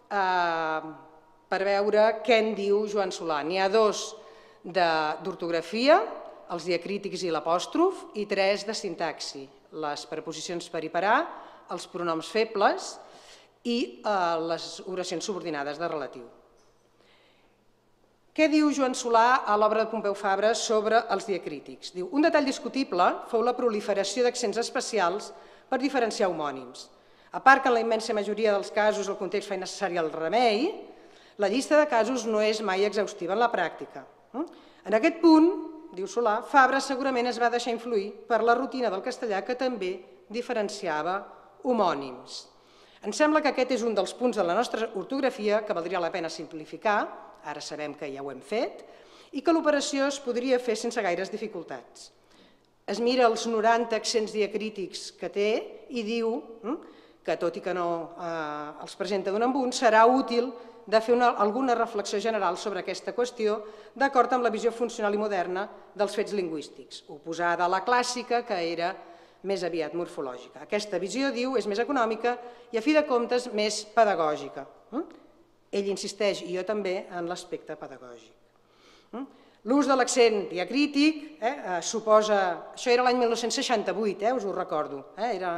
per veure què en diu Joan Solà. N'hi ha 2 d'ortografia, els diacrítics i l'apòstrof, i 3 de sintaxi, les preposicions per i parar, els pronoms febles i les oracions subordinades de relatiu. Què diu Joan Solà a l'obra de Pompeu Fabra sobre els diacrítics? Diu, un detall discutible fou la proliferació d'accents especials per diferenciar homònims. A part que en la immensa majoria dels casos el context fa necessari el remei, la llista de casos no és mai exhaustiva en la pràctica. En aquest punt, diu Solà, Fabra segurament es va deixar influir per la rutina del castellà que també diferenciava homònims. Em sembla que aquest és un dels punts de la nostra ortografia que valdria la pena simplificar, ara sabem que ja ho hem fet, i que l'operació es podria fer sense gaires dificultats. Es mira els 90 accents diacrítics que té i diu que, tot i que no els presenta d'un en un, serà útil de fer alguna reflexió general sobre aquesta qüestió d'acord amb la visió funcional i moderna dels fets lingüístics, oposada a la clàssica, que era més aviat morfològica. Aquesta visió, diu, és més econòmica i, a fi de comptes, més pedagògica. Ell insisteix, i jo també, en l'aspecte pedagògic. L'ús de l'accent diacrític suposa... Això era l'any 1968, us ho recordo, era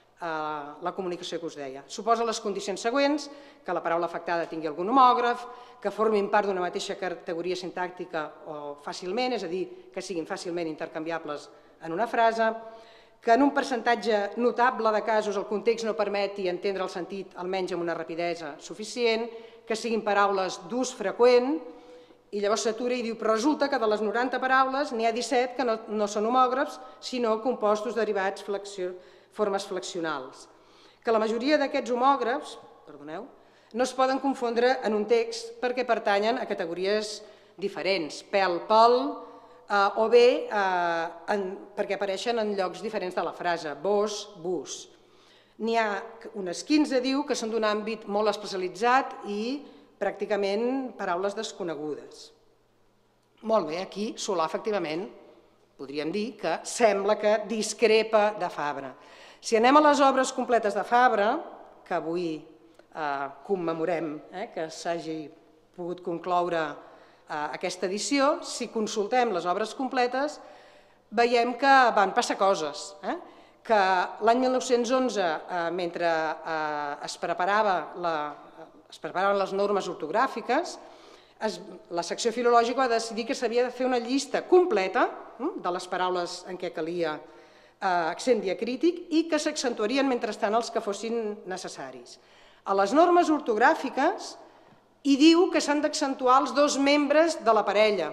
la comunicació que us deia. Suposa les condicions següents, que la paraula afectada tingui algun homògraf, que formin part d'una mateixa categoria sintàctica o fàcilment, és a dir, que siguin fàcilment intercanviables en una frase, que en un percentatge notable de casos el context no permeti entendre el sentit almenys amb una rapidesa suficient, que siguin paraules d'ús freqüent, i llavors s'atura i diu, però resulta que de les 90 paraules n'hi ha 17 que no són homògrafs, sinó compostos derivats formes flexionals. Que la majoria d'aquests homògrafs, no es poden confondre en un text perquè pertanyen a categories diferents, pèl, pèl, o bé perquè apareixen en llocs diferents de la frase, vos, bus. N'hi ha unes 15, diu, que són d'un àmbit molt especialitzat i pràcticament paraules desconegudes. Molt bé, aquí Solà, efectivament, podríem dir que sembla que discrepa de Fabra. Si anem a les obres completes de Fabra, que avui commemorem que s'hagi pogut concloure aquesta edició, si consultem les obres completes, veiem que van passar coses, que l'any 1911, mentre es preparaven les normes ortogràfiques, la secció filològica va decidir que s'havia de fer una llista completa de les paraules en què calia accent diacrític i que s'accentuarien mentrestant els que fossin necessaris. A les normes ortogràfiques hi diu que s'han d'accentuar els dos membres de la parella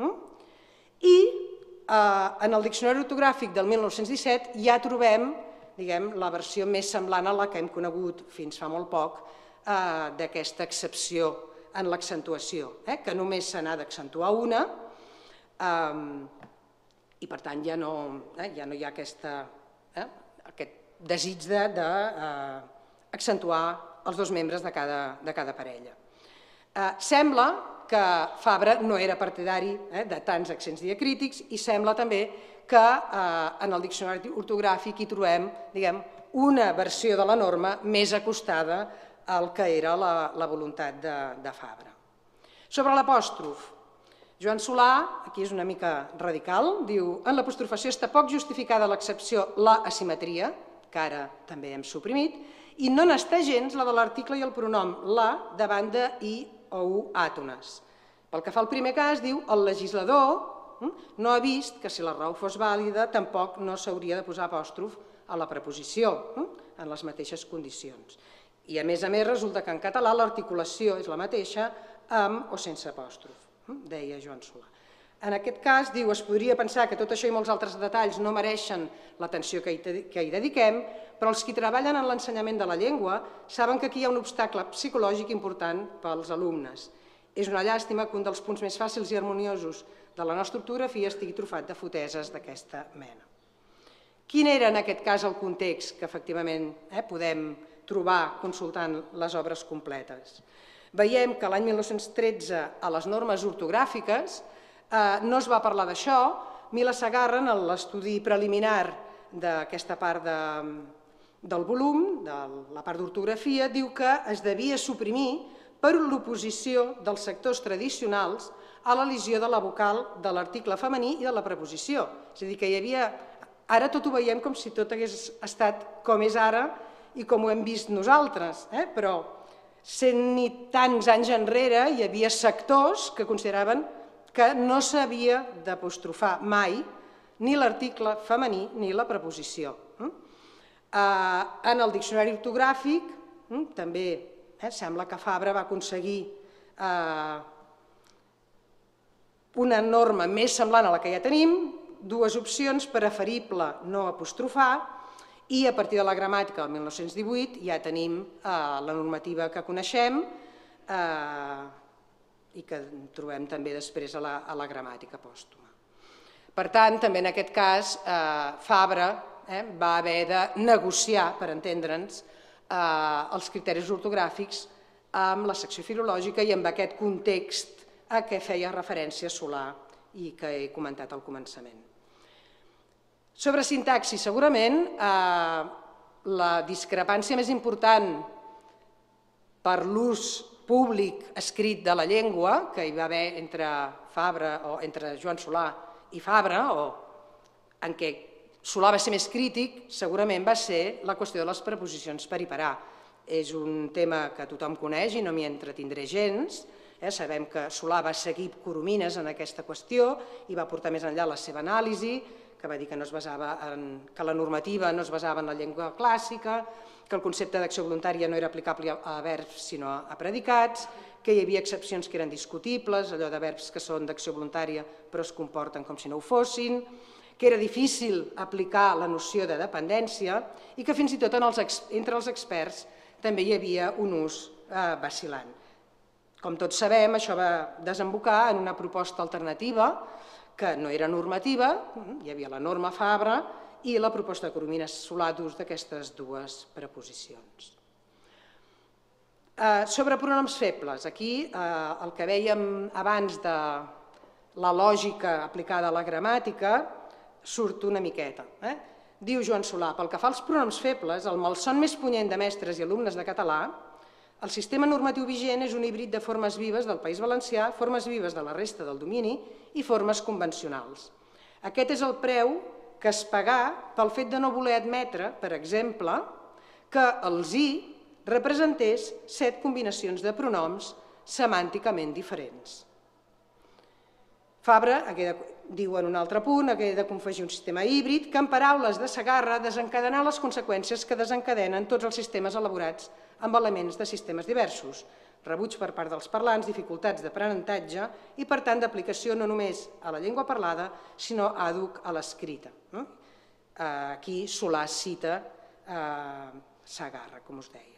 i en el Diccionari ortogràfic del 1917 ja trobem la versió més semblant a la que hem conegut fins fa molt poc d'aquesta excepció en l'accentuació, que només se n'ha d'accentuar una i per tant ja no hi ha aquest desig d'accentuar els dos membres de cada parella. Sembla que Fabra no era partidari de tants accents diacrítics i sembla també que en el diccionari ortogràfic hi trobem una versió de la norma més acostada al que era la voluntat de Fabra. Sobre l'apòstrof, Joan Solà, aquí és una mica radical, diu en l'apostrofació està poc justificada l'excepció la asimetria, que ara també hem suprimit, i no n'està gens la de l'article i el pronom la davant de i o u àtones. Pel que fa al primer cas, diu el legislador no ha vist que si la raó fos vàlida tampoc no s'hauria de posar apòstrof a la preposició en les mateixes condicions. I a més resulta que en català l'articulació és la mateixa amb o sense apòstrof, deia Joan Solà. En aquest cas, diu, es podria pensar que tot això i molts altres detalls no mereixen l'atenció que hi dediquem, però els qui treballen en l'ensenyament de la llengua saben que aquí hi ha un obstacle psicològic important pels alumnes. És una llàstima que un dels punts més fàcils i harmoniosos de la nostra ortografia estigui trufat de foteses d'aquesta mena. Quin era en aquest cas el context que efectivament podem trobar consultant les obres completes? Veiem que l'any 1913 a les normes ortogràfiques no es va parlar d'això. Mila Segarra, en l'estudi preliminar d'aquesta part del volum, de la part d'ortografia, diu que es devia suprimir per l'oposició dels sectors tradicionals a l'elisió de la vocal de l'article femení i de la preposició. És a dir, que hi havia... Ara tot ho veiem com si tot hagués estat com és ara i com ho hem vist nosaltres, però 100 i tants anys enrere hi havia sectors que consideraven que no s'havia d'apostrofar mai ni l'article femení ni la preposició. En el diccionari ortogràfic també sembla que Fabra va aconseguir una norma més semblant a la que ja tenim, dues opcions: preferible no apostrofar, i a partir de la gramàtica del 1918 ja tenim la normativa que coneixem i que trobem també després a la gramàtica pòstuma. Per tant, també en aquest cas, Fabra va haver de negociar, per entendre'ns, els criteris ortogràfics amb la secció filològica i amb aquest context a què feia referència Solà i que he comentat al començament. Sobre sintaxi, segurament, la discrepància més important per l'ús públic escrit de la llengua que hi va haver entre Joan Solà i Fabra, o en què Solà va ser més crític, segurament va ser la qüestió de les preposicions per i per a. És un tema que tothom coneix i no m'hi entretindré gens. Sabem que Solà va seguir Coromines en aquesta qüestió i va portar més enllà la seva anàlisi, que va dir que la normativa no es basava en la llengua clàssica, que el concepte d'acció voluntària no era aplicable a verbs sinó a predicats, que hi havia excepcions que eren discutibles, allò de verbs que són d'acció voluntària però es comporten com si no ho fossin, que era difícil aplicar la noció de dependència i que fins i tot entre els experts també hi havia un ús vacil·lant. Com tots sabem, això va desembocar en una proposta alternativa que no era normativa, hi havia la norma Fabra i la proposta de Coromines Solà d'ús d'aquestes dues preposicions. Sobre pronoms febles, aquí el que vèiem abans de la lògica aplicada a la gramàtica surt una miqueta. Diu Joan Solà, pel que fa als pronoms febles, el malson més punyent de mestres i alumnes de català, el sistema normatiu vigent és un híbrid de formes vives del País Valencià, formes vives de la resta del domini i formes convencionals. Aquest és el preu que es pagà pel fet de no voler admetre, per exemple, que els i representés 7 combinacions de pronoms semànticament diferents. Fabra, diu en un altre punt, hagué de confegir un sistema híbrid que en paraules de Segarra desencadenar les conseqüències que desencadenen tots els sistemes elaborats amb elements de sistemes diversos, rebuig per part dels parlants, dificultats d'aprenentatge i, per tant, d'aplicació no només a la llengua parlada, sinó àdhuc a l'escrita. Aquí Solà cita Segarra, com us deia.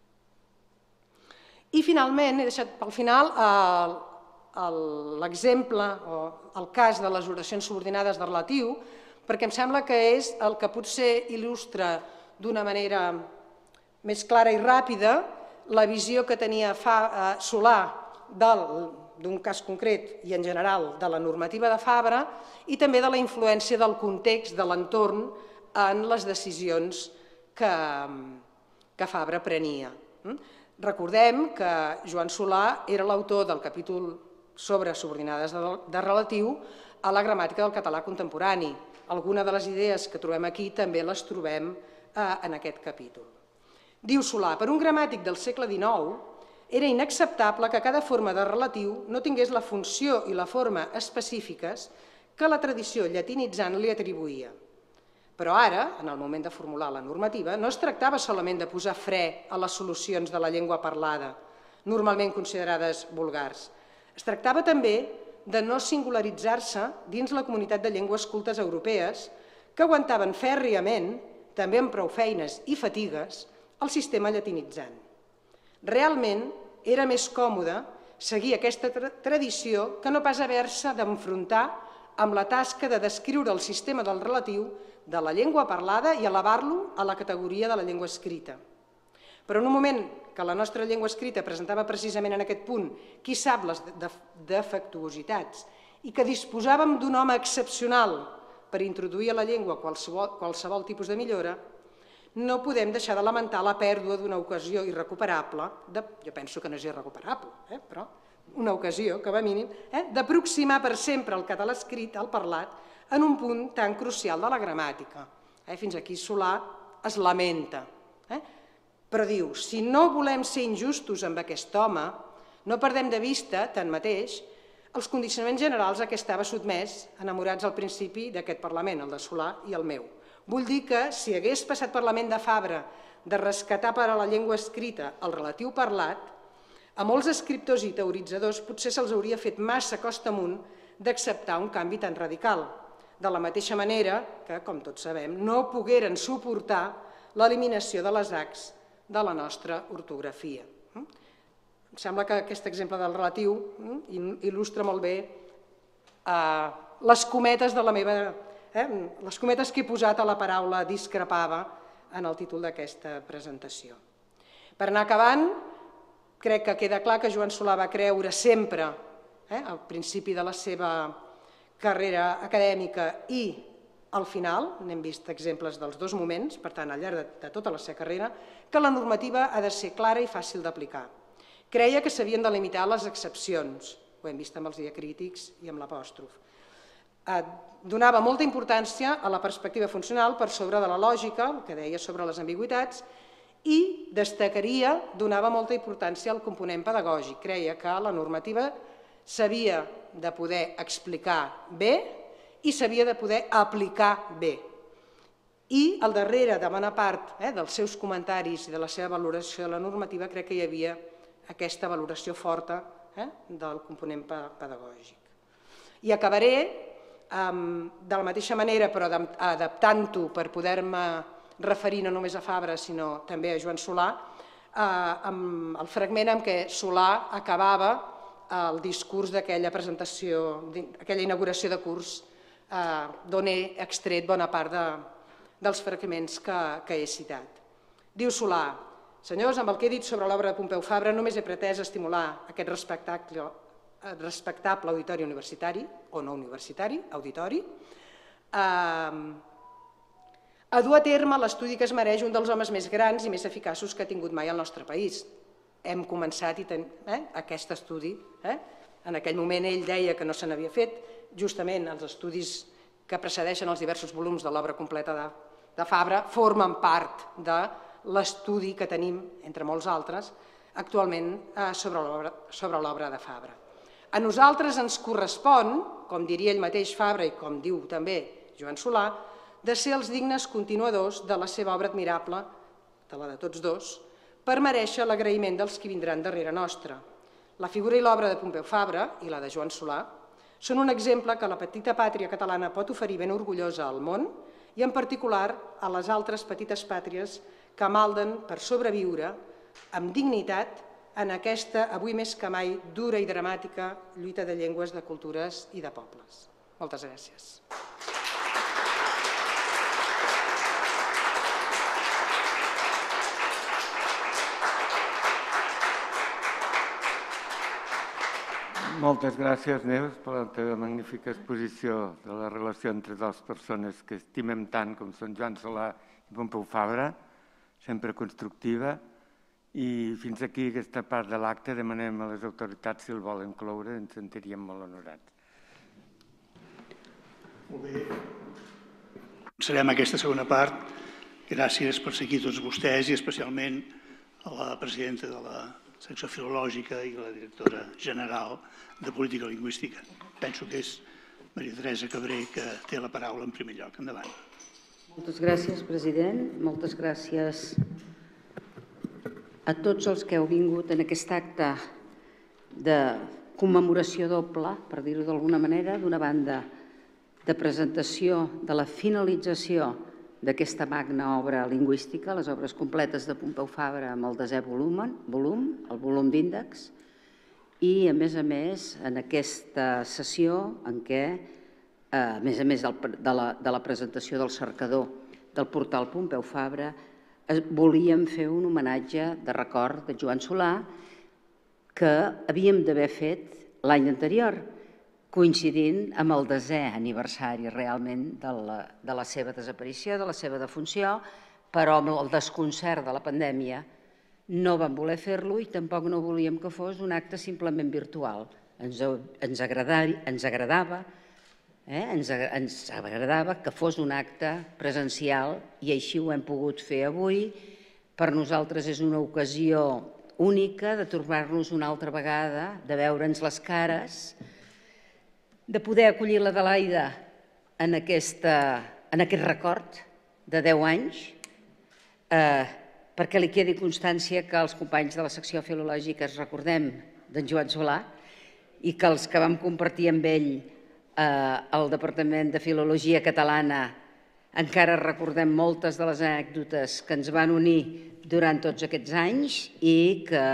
I, finalment, he deixat pel final l'exemple o el cas de les oracions subordinades de relatiu, perquè em sembla que és el que potser il·lustra d'una manera més clara i ràpida la visió que tenia Solà d'un cas concret i en general de la normativa de Fabra i també de la influència del context, de l'entorn en les decisions que Fabra prenia. Recordem que Joan Solà era l'autor del capítol sobre subordinades de relatiu a la gramàtica del català contemporani. Algunes de les idees que trobem aquí també les trobem en aquest capítol. Diu Solà, per un gramàtic del segle XIX era inacceptable que cada forma de relatiu no tingués la funció i la forma específiques que la tradició llatinitzant li atribuïa. Però ara, en el moment de formular la normativa, no es tractava solament de posar fre a les solucions de la llengua parlada, normalment considerades vulgars. Es tractava també de no singularitzar-se dins la comunitat de llengües cultes europees que aguantaven fèrriament, també amb prou feines i fatigues, el sistema llatinitzant. Realment era més còmode seguir aquesta tradició que no pas haver-se d'enfrontar amb la tasca de descriure el sistema del relatiu de la llengua parlada i elevar-lo a la categoria de la llengua escrita. Però en un moment que la nostra llengua escrita presentava precisament en aquest punt, qui sap les defectuositats, i que disposàvem d'un home excepcional per introduir a la llengua qualsevol tipus de millora, no podem deixar de lamentar la pèrdua d'una ocasió irrecuperable, jo penso que no és irrecuperable, però una ocasió, com a mínim, d'aproximar per sempre el català escrit al parlat en un punt tan crucial de la gramàtica. Fins aquí Solà es lamenta. Però diu, si no volem ser injustos amb aquest home, no perdem de vista, tanmateix, els condicionaments generals a què estava sotmès, enamorats al principi d'aquest Parlament, el de Solà i el meu. Vull dir que si hagués passat per la ment de Fabra de rescatar per a la llengua escrita el relatiu parlat, a molts escriptors i teoritzadors potser se'ls hauria fet massa costa amunt d'acceptar un canvi tan radical, de la mateixa manera que, com tots sabem, no pogueren suportar l'eliminació de les Hs de la nostra ortografia. Em sembla que aquest exemple del relatiu il·lustra molt bé les cometes de la meva... les cometes que he posat a la paraula discrepava en el títol d'aquesta presentació. Per anar acabant, crec que queda clar que Joan Solà va creure sempre, al principi de la seva carrera acadèmica i al final, n'hem vist exemples dels dos moments, per tant, al llarg de tota la seva carrera, que la normativa ha de ser clara i fàcil d'aplicar. Creia que s'havien de limitar les excepcions, ho hem vist amb els diacrítics i amb l'apòstrof. Donava molta importància a la perspectiva funcional per sobre de la lògica, el que deia sobre les ambigüitats, i destacaria, donava molta importància al component pedagògic. Creia que la normativa s'havia de poder explicar bé i s'havia de poder aplicar bé. I al darrere de bona part dels seus comentaris i de la seva valoració de la normativa crec que hi havia aquesta valoració forta del component pedagògic. I acabaré de la mateixa manera, però adaptant-ho per poder-me referir no només a Fabra, sinó també a Joan Solà, amb el fragment en què Solà acabava el discurs d'aquella presentació, aquella inauguració de curs, d'on he extret bona part dels fragments que he citat. Diu Solà: senyors, amb el que he dit sobre l'obra de Pompeu Fabra només he pretès estimular aquest respectable auditori universitari, o no universitari, auditori, a dur a terme l'estudi que es mereix un dels homes més grans i més eficaços que ha tingut mai el nostre país. Hem començat aquest estudi. En aquell moment ell deia que no se n'havia fet, justament els estudis que precedeixen els diversos volums de l'obra completa de Fabra formen part de l'estudi que tenim, entre molts altres, actualment sobre l'obra de Fabra. A nosaltres ens correspon, com diria ell mateix Fabra i com diu també Joan Solà, de ser els dignes continuadors de la seva obra admirable, de la de tots dos, per merèixer l'agraïment dels qui vindran darrere nostra. La figura i l'obra de Pompeu Fabra i la de Joan Solà són un exemple que la petita pàtria catalana pot oferir ben orgullosa al món i en particular a les altres petites pàtries que malden per sobreviure amb dignitat en aquesta, avui més que mai, dura i dramàtica lluita de llengües, de cultures i de pobles. Moltes gràcies. Moltes gràcies, Neus, per la teva magnífica exposició de la relació entre dues persones que estimem tant com són Joan Solà i Pompeu Fabra, sempre constructiva. I fins aquí aquesta part de l'acte. Demanem a les autoritats si el volen cloure, ens sentiríem molt honorats. Molt bé. Serem aquesta segona part. Gràcies per seguir tots vostès i especialment a la presidenta de la secció filològica i la directora general de Política Lingüística. Penso que és Maria Teresa Cabré que té la paraula en primer lloc. Endavant. Moltes gràcies, president. Moltes gràcies a tots els que heu vingut en aquest acte de commemoració doble, per dir-ho d'alguna manera, d'una banda de presentació de la finalització d'aquesta magna obra lingüística, les obres completes de Pompeu Fabra amb el 10è volum, el volum d'índex, i, a més, en aquesta sessió en què, a més de la presentació del cercador del portal Pompeu Fabra, volíem fer un homenatge de record de Joan Solà que havíem d'haver fet l'any anterior, coincidint amb el 10è aniversari realment de la seva desaparició, de la seva defunció, però amb el desconcert de la pandèmia no vam voler fer-lo i tampoc no volíem que fos un acte simplement virtual. Ens agradava que fos un acte presencial i així ho hem pogut fer avui Per nosaltres és una ocasió única de tornar-nos una altra vegada, de veure'ns les cares, de poder acollir l'Adelaida en aquest record de 10 anys, perquè li quedi constància que els companys de la secció filològica es recordem d'en Joan Solà i que els que vam compartir amb ell al Departament de Filologia Catalana encara recordem moltes de les anècdotes que ens van unir durant tots aquests anys i que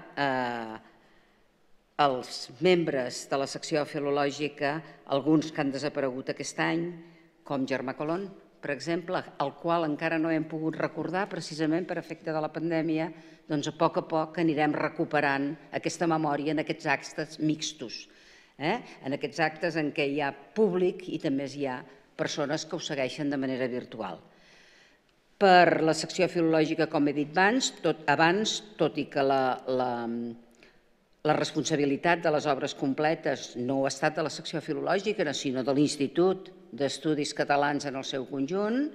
els membres de la secció filològica, alguns que han desaparegut aquest any, com Germà Colón, per exemple, el qual encara no hem pogut recordar precisament per efecte de la pandèmia, doncs a poc anirem recuperant aquesta memòria en aquests actes mixtos, en aquests actes en què hi ha públic i també hi ha persones que ho segueixen de manera virtual. Per la secció filològica, com he dit abans, tot i que la responsabilitat de les obres completes no ha estat de la secció filològica, sinó de l'Institut d'Estudis Catalans en el seu conjunt,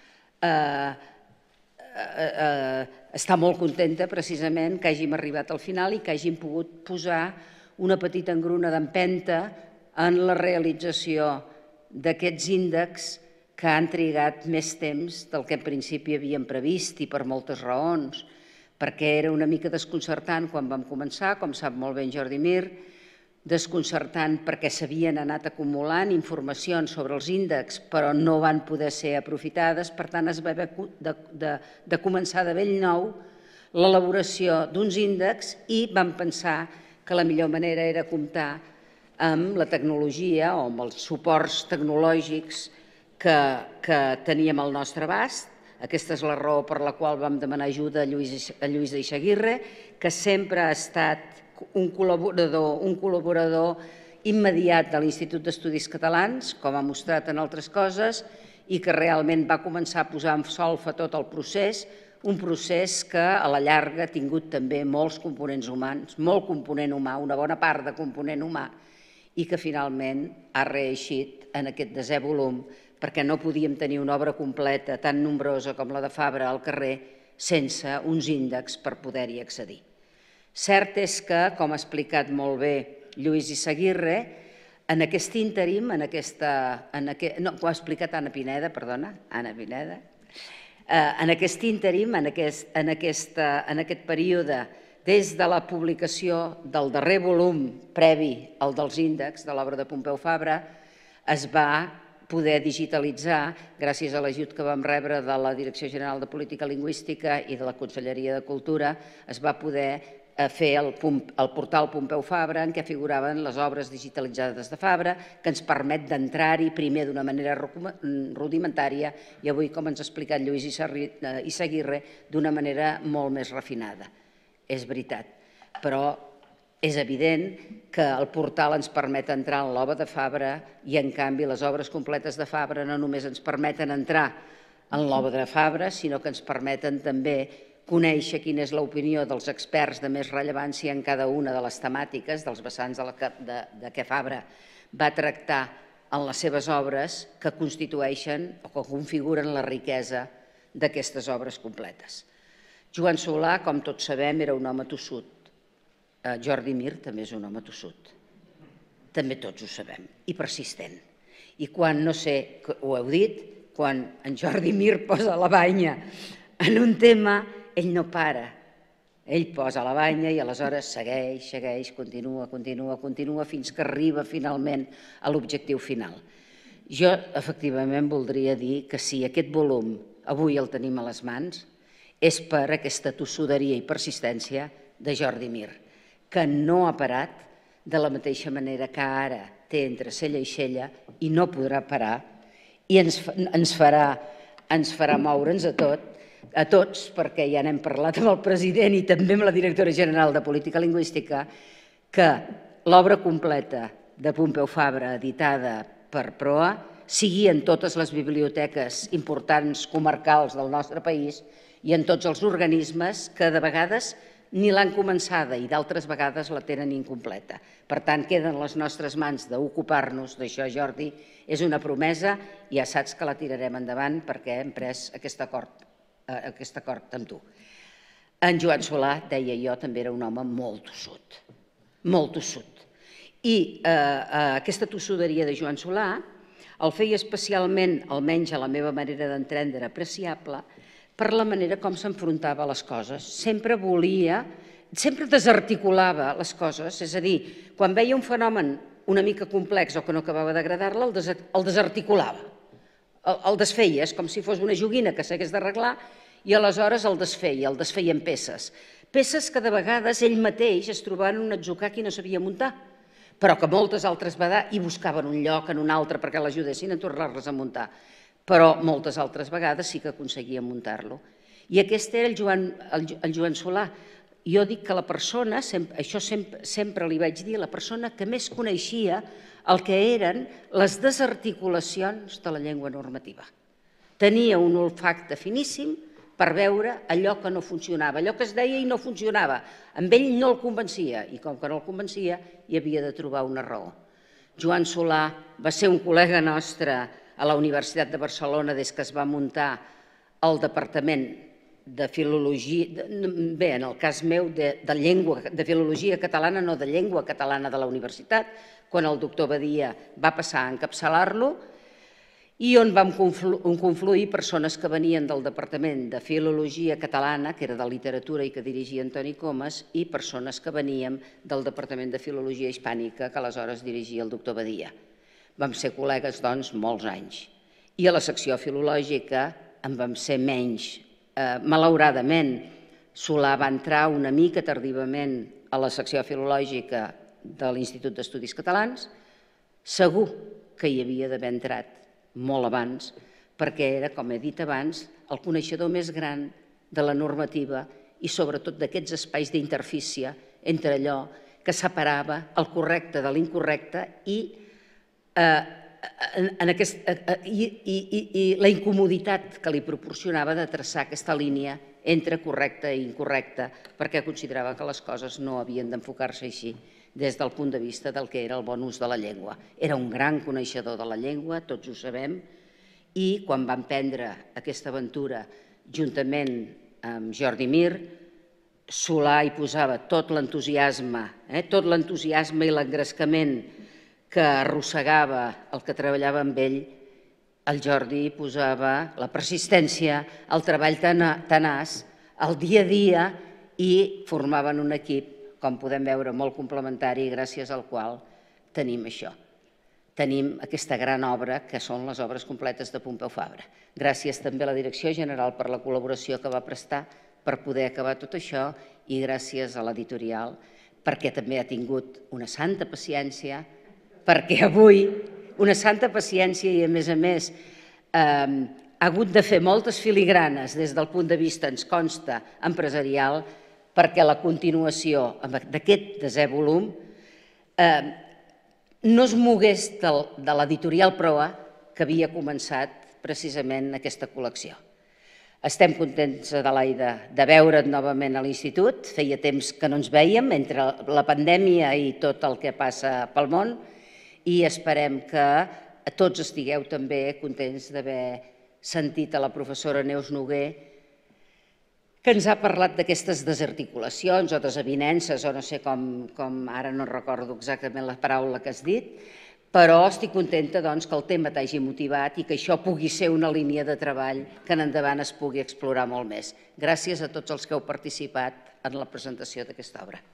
està molt contenta precisament que hàgim arribat al final i que hàgim pogut posar una petita engruna d'empenta en la realització d'aquests índexs que han trigat més temps del que en principi havíem previst i per moltes raons, perquè era una mica desconcertant quan vam començar, com sap molt bé en Jordi Mir, desconcertant perquè s'havien anat acumulant informacions sobre els índexs però no van poder ser aprofitades, per tant es va haver de començar de bell nou l'elaboració d'uns índexs i vam pensar que la millor manera era comptar amb la tecnologia o amb els suports tecnològics que teníem al nostre abast. Aquesta és la raó per la qual vam demanar ajuda a Lluís Eixaguirre, que sempre ha estat un col·laborador immediat de l'Institut d'Estudis Catalans, com ha mostrat en altres coses, i que realment va començar a posar en solfa tot el procés, un procés que a la llarga ha tingut també molts components humans, molt component humà, una bona part de component humà, i que finalment ha reeixit en aquest 10è volum, perquè no podíem tenir una obra completa tan nombrosa com la de Fabra al carrer sense uns índexs per poder-hi accedir. Cert és que, com ha explicat molt bé Lluís Eixaguirre, en aquest ínterim, ho ha explicat Anna Pineda, en aquest ínterim, en aquest període, des de la publicació del darrer volum previ al dels índexs de l'obra de Pompeu Fabra, es va poder digitalitzar, gràcies a l'ajut que vam rebre de la Direcció General de Política Lingüística i de la Conselleria de Cultura, es va poder fer el portal Pompeu Fabra en què figuraven les obres digitalitzades de Fabra, que ens permet d'entrar-hi primer d'una manera rudimentària i avui, com ens ha explicat Lluís Eixaguirre, d'una manera molt més refinada. És veritat, però és evident que el portal ens permet entrar en l'obra de Fabra i, en canvi, les obres completes de Fabra no només ens permeten entrar en l'obra de Fabra, sinó que ens permeten també conèixer quina és l'opinió dels experts de més rellevància en cada una de les temàtiques, dels vessants de què Fabra va tractar en les seves obres, que constitueixen o que configuren la riquesa d'aquestes obres completes. Joan Solà, com tots sabem, era un home tossut. Jordi Mir també és un home tossut. També tots ho sabem. I persistent. I quan, no sé, ho heu dit, quan en Jordi Mir posa la banya en un tema, ell no para. Ell posa la banya i aleshores segueix, continua fins que arriba finalment a l'objectiu final. Jo, efectivament, voldria dir que si aquest volum avui el tenim a les mans és per aquesta tossuderia i persistència de Jordi Mir, que no ha parat de la mateixa manera que ara té entre cella i cella i no podrà parar i ens farà moure'ns a tots, perquè ja n'hem parlat amb el president i també amb la directora general de Política Lingüística, que l'obra completa de Pompeu Fabra, editada per Proa, sigui en totes les biblioteques importants comarcals del nostre país i en tots els organismes que de vegades ni l'han començada i d'altres vegades la tenen incompleta. Per tant, queden les nostres mans d'ocupar-nos d'això, Jordi. És una promesa i ja saps que la tirarem endavant perquè hem pres aquest acord amb tu. En Joan Solà, deia jo, també era un home molt tossut, molt tossut. I aquesta tossuderia de Joan Solà el feia especialment, almenys a la meva manera d'entendre, apreciable per la manera com s'enfrontava a les coses. Sempre desarticulava les coses, és a dir, quan veia un fenomen una mica complex o que no acabava d'agradar-la, el desarticulava, el desfeia, és com si fos una joguina que s'hagués d'arreglar i aleshores el desfeia en peces. Peces que de vegades ell mateix es trobava en un atzucac i no sabia muntar, però que moltes altres vegades hi buscaven un lloc en un altre perquè l'ajudessin a tornar-les a muntar, però moltes altres vegades sí que aconseguien muntar-lo. I aquest era el Joan Solà. Jo dic que la persona, això sempre li vaig dir, la persona que més coneixia el que eren les desarticulacions de la llengua normativa. Tenia un olfacte finíssim per veure allò que no funcionava, allò que es deia i no funcionava. Amb ell no el convencia, i com que no el convencia, hi havia de trobar una raó. Joan Solà va ser un col·lega nostre a la Universitat de Barcelona des que es va muntar el Departament de Filologia, bé, en el cas meu, de Filologia Catalana, no de Llengua Catalana de la Universitat, quan el doctor Badia va passar a encapçalar-lo, i on vam confluir persones que venien del Departament de Filologia Catalana, que era de literatura i que dirigia Antoni Comas, i persones que veníem del Departament de Filologia Hispànica, que aleshores dirigia el doctor Badia. Vam ser col·legues, doncs, molts anys. I a la secció filològica en vam ser menys. Malauradament, Solà va entrar una mica tardivament a la secció filològica de l'Institut d'Estudis Catalans. Segur que hi havia d'haver entrat molt abans, perquè era, com he dit abans, el coneixedor més gran de la normativa i sobretot d'aquests espais d'interfície entre allò que separava el correcte de l'incorrecte i la incomoditat que li proporcionava de traçar aquesta línia entre correcte i incorrecte, perquè considerava que les coses no havien d'enfocar-se així des del punt de vista del que era el bon ús de la llengua. Era un gran coneixedor de la llengua, tots ho sabem, i quan va emprendre aquesta aventura juntament amb Jordi Mir, Solà hi posava tot l'entusiasme i l'engrescament que arrossegava el que treballava amb ell. El Jordi hi posava la persistència, el treball tenaç, el dia a dia, i formaven un equip, com podem veure, molt complementari, gràcies al qual tenim això. Tenim aquesta gran obra que són les obres completes de Pompeu Fabra. Gràcies també a la Direcció General per la col·laboració que va prestar per poder acabar tot això i gràcies a l'editorial perquè també ha tingut una santa paciència, perquè avui una santa paciència i a més ha hagut de fer moltes filigranes des del punt de vista, ens consta, empresarial, perquè la continuació d'aquest desè volum no es mogués de l'editorial Proa que havia començat precisament aquesta col·lecció. Estem contents, Adelaida, de veure't novament a l'Institut. Feia temps que no ens vèiem entre la pandèmia i tot el que passa pel món i esperem que tots estigueu també contents d'haver sentit a la professora Neus Noguer que ens ha parlat d'aquestes desarticulacions o desavinences, o no sé com, ara no recordo exactament la paraula que has dit, però estic contenta que el tema t'hagi motivat i que això pugui ser una línia de treball que en endavant es pugui explorar molt més. Gràcies a tots els que heu participat en la presentació d'aquesta obra.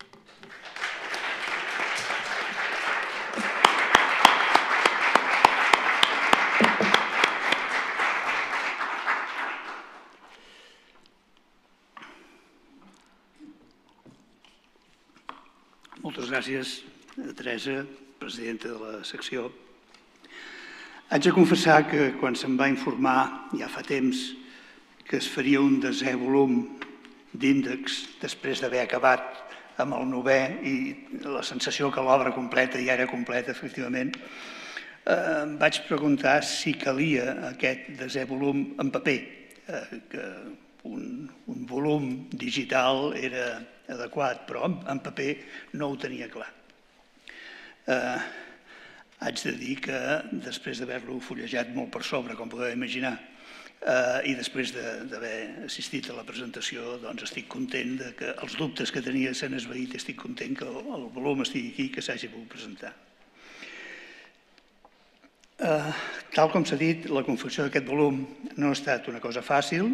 Moltes gràcies, Teresa, presidenta de la secció. Haig de confessar que quan se'm va informar ja fa temps que es faria un desè volum d'índex després d'haver acabat amb el 9è i la sensació que l'obra completa ja era completa, efectivament, em vaig preguntar si calia aquest desè volum en paper, que un volum digital era adequat, però en paper no ho tenia clar. Haig de dir que després d'haver-lo fullejat molt per sobre, com podeu imaginar, i després d'haver assistit a la presentació estic content que els dubtes que tenia s'han esvaït, estic content que el volum estigui aquí i que s'hagi pogut presentar. Tal com s'ha dit, la confecció d'aquest volum no ha estat una cosa fàcil.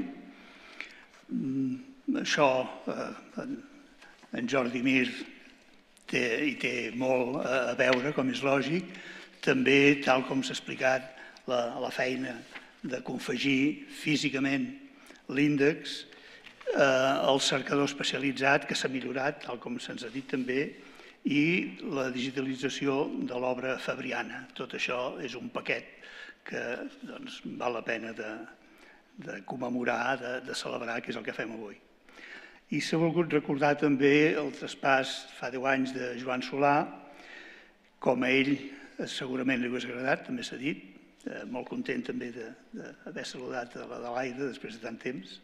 Això en Jordi Mir hi té molt a veure, com és lògic. També, tal com s'ha explicat, la feina de confegir físicament l'índex, el cercador especialitzat que s'ha millorat, tal com se'ns ha dit també, i la digitalització de l'obra fabriana. Tot això és un paquet que val la pena de commemorar, de celebrar, que és el que fem avui. I s'ha volgut recordar també el traspàs fa 10 anys de Joan Solà, com a ell segurament li hagués agradat, també s'ha dit, molt content també d'haver saludat a l'Adelaida després de tant temps,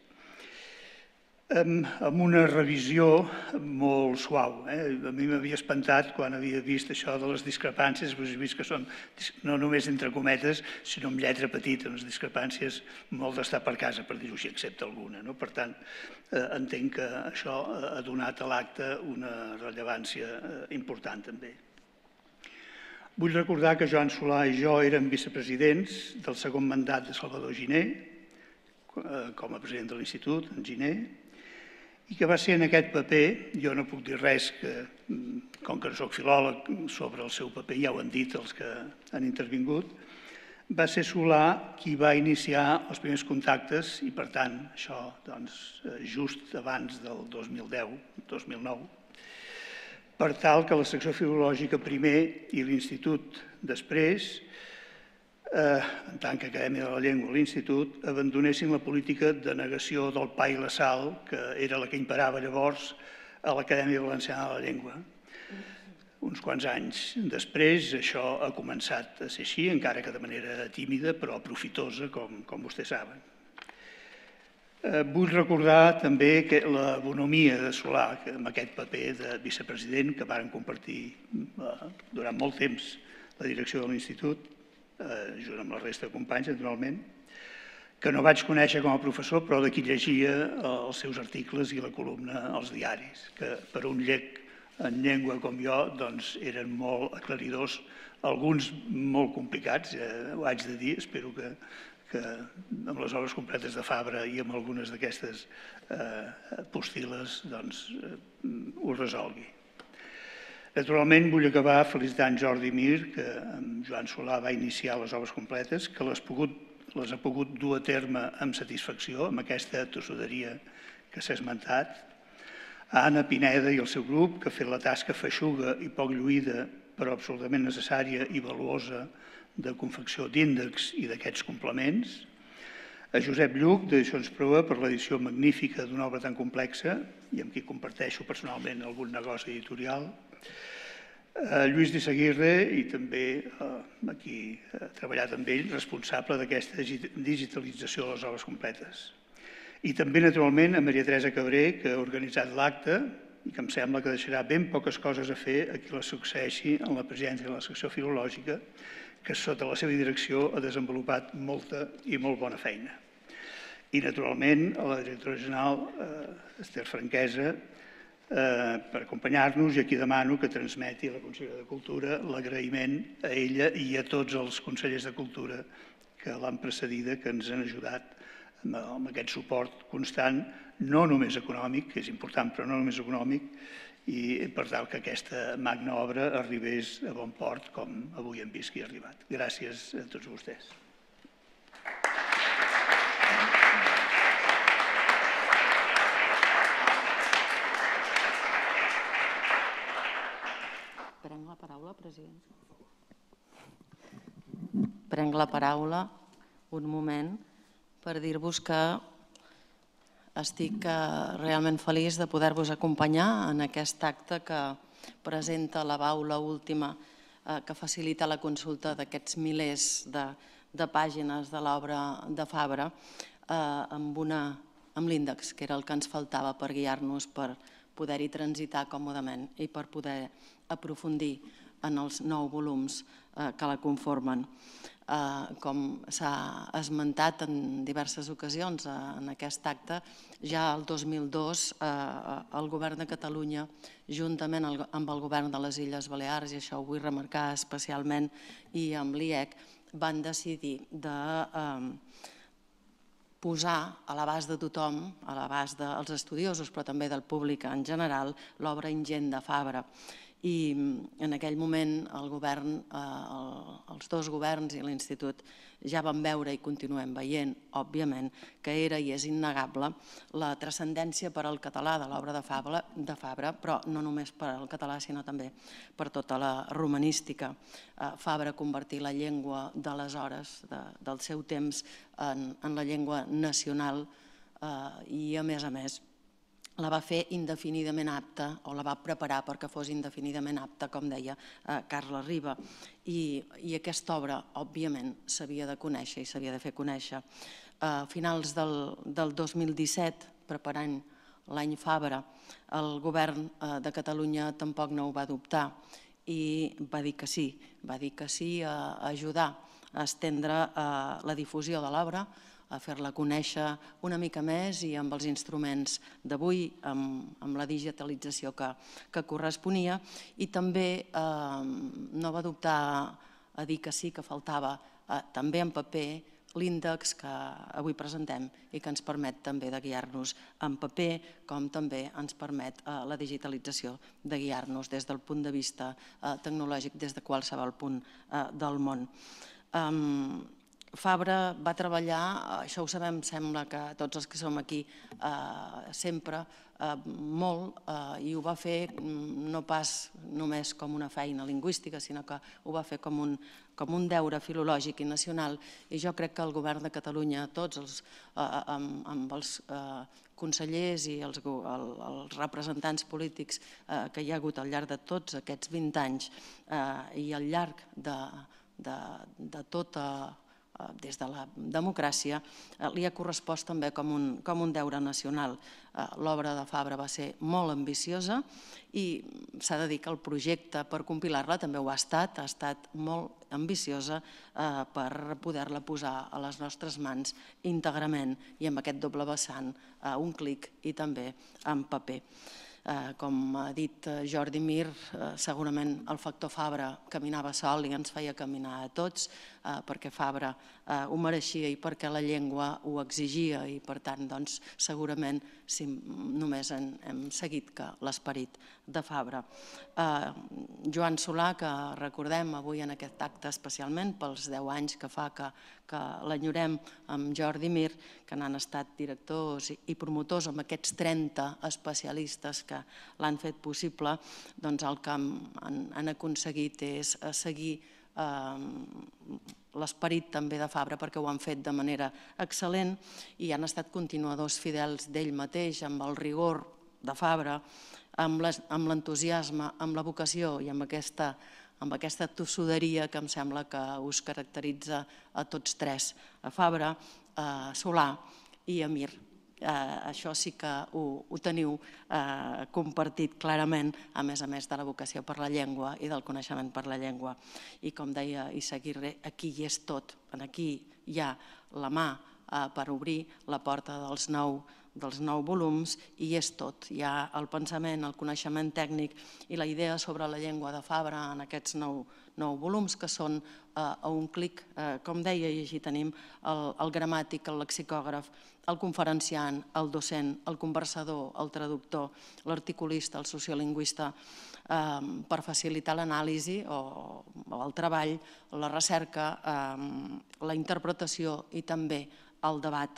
amb una revisió molt suau. A mi m'havia espantat quan havia vist això de les discrepàncies, he vist que són no només entre cometes, sinó amb lletra petita, unes discrepàncies molt d'estar per casa, per dir-ho així, excepte alguna. Per tant, entenc que això ha donat a l'acte una rellevància important també. Vull recordar que Joan Solà i jo érem vicepresidents del segon mandat de Salvador Giner, com a president de l'Institut, en Giner, i que va ser en aquest paper, jo no puc dir res, com que no soc filòleg, sobre el seu paper, ja ho han dit els que han intervingut, va ser Solà qui va iniciar els primers contactes i, per tant, això just abans del 2010-2009, per tal que la secció filològica primer i l'Institut després, en tant que Acadèmia de la Llengua a l'Institut, abandonessin la política de negació del pa i la sal, que era la que imperava llavors a l'Acadèmia Valenciana de la Llengua. Uns quants anys després això ha començat a ser així, encara que de manera tímida, però profitosa, com vostès saben. Vull recordar també la bonomia de Solà, amb aquest paper de vicepresident que varen compartir durant molt temps la direcció de l'Institut, junt amb la resta de companys, naturalment, que no vaig conèixer com a professor, però de qui llegia els seus articles i la columna als diaris, que per un llec en llengua com jo eren molt aclaridors, alguns molt complicats, ho haig de dir, espero que amb les obres completes de Fabra i amb algunes d'aquestes postil·les ho resolgui. Naturalment, vull acabar felicitant Jordi Mir, que amb Joan Solà va iniciar les obres completes, que les ha pogut dur a terme amb satisfacció, amb aquesta tossuderia que s'ha esmentat, a Anna Pineda i el seu grup, que ha fet la tasca feixuga i poc lluïda, però absolutament necessària i valuosa, de confecció d'índex i d'aquests complements, a Josep Lluc, d'Edicions Proa, per l'edició magnífica d'una obra tan complexa i amb qui comparteixo personalment algun negoci editorial, a Lluís de Seguirre i també a qui ha treballat amb ell, responsable d'aquesta digitalització de les obres completes. I també, naturalment, a Maria Teresa Cabré, que ha organitzat l'acte i que em sembla que deixarà ben poques coses a fer a qui la succeeixi en la presidència de la secció filològica, que sota la seva direcció ha desenvolupat molta i molt bona feina. I, naturalment, a la directora general, Esther Franquesa, per acompanyar-nos, i aquí demano que transmeti a la consellera de Cultura l'agraïment a ella i a tots els consellers de Cultura que l'han precedida, que ens han ajudat amb aquest suport constant, no només econòmic, que és important, però no només econòmic, i per tal que aquesta magna obra arribés a bon port, com avui hem vist que hi ha arribat. Gràcies a tots vostès. Prenc la paraula, president. Prenc la paraula un moment per dir-vos que estic realment feliç de poder-vos acompanyar en aquest acte que presenta la baula última que facilita la consulta d'aquests milers de pàgines de l'obra de Fabra amb l'índex, que era el que ens faltava per guiar-nos, per poder-hi transitar còmodament i per poder aprofundir en els 9 volums que la conformen. com s'ha esmentat en diverses ocasions en aquest acte, ja el 2002 el Govern de Catalunya, juntament amb el Govern de les Illes Balears, i això ho vull remarcar especialment, i amb l'IEC, van decidir de posar a l'abast de tothom, a l'abast dels estudiosos, però també del públic en general, l'obra ingent de Fabra. I en aquell moment el govern, els dos governs i l'Institut ja van veure i continuem veient, òbviament, que era i és innegable la transcendència per al català de l'obra de Fabra, però no només per al català, sinó també per tota la romanística. Fabra convertir la llengua d'aleshores, del seu temps, en la llengua nacional i, a més, la va fer indefinidament apta, o la va preparar perquè fos indefinidament apta, com deia Carles Riba. I aquesta obra, òbviament, s'havia de conèixer i s'havia de fer conèixer. A finals del 2017, preparant l'any Fabra, el govern de Catalunya tampoc no ho va adoptar i va dir que sí a ajudar a estendre la difusió de l'obra, a fer-la conèixer una mica més i amb els instruments d'avui, amb la digitalització que corresponia, i també no va dubtar a dir que sí, que faltava també en paper l'índex que avui presentem i que ens permet també de guiar-nos en paper, com també ens permet la digitalització de guiar-nos des del punt de vista tecnològic des de qualsevol punt del món. Fabra va treballar, això ho sabem, sembla que tots els que som aquí, sempre molt, i ho va fer no pas només com una feina lingüística, sinó que ho va fer com un deure filològic i nacional, i jo crec que el govern de Catalunya, tots amb els consellers i els representants polítics que hi ha hagut al llarg de tots aquests 20 anys i al llarg de tota des de la democràcia, li ha correspost també com un deure nacional. L'obra de Fabra va ser molt ambiciosa i s'ha de dir que el projecte per compilar-la també ho ha estat molt ambiciosa per poder-la posar a les nostres mans íntegrament i amb aquest doble vessant, un clic i també en paper. Com ha dit Jordi Mir, segurament el factor Fabra caminava sol i ens feia caminar a tots, perquè Fabra ho mereixia i perquè la llengua ho exigia, i per tant segurament només hem seguit l'esperit de Fabra. Joan Solà, que recordem avui en aquest acte especialment pels 10 anys que fa que l'enyorem, amb Jordi Mir, que n'han estat directors i promotors amb aquests 30 especialistes que l'han fet possible, doncs el que han aconseguit és seguir l'esperit també de Fabra, perquè ho han fet de manera excel·lent i han estat continuadors fidels d'ell mateix, amb el rigor de Fabra, amb l'entusiasme, amb la vocació i amb aquesta tossuderia que em sembla que us caracteritza a tots tres, a Fabra, a Solà i a Mir. Això sí que ho teniu compartit clarament, a més de la vocació per la llengua i del coneixement per la llengua. I com deia Izaguirre, aquí hi és tot, aquí hi ha la mà per obrir la porta dels 9 volums i és tot. Hi ha el pensament, el coneixement tècnic i la idea sobre la llengua de Fabra en aquests 9 volums, que són a un clic, com deia, i així tenim el gramàtic, el lexicògraf, el conferenciant, el docent, el conversador, el traductor, l'articulista, el sociolingüista, per facilitar l'anàlisi o el treball, la recerca, la interpretació i també el debat.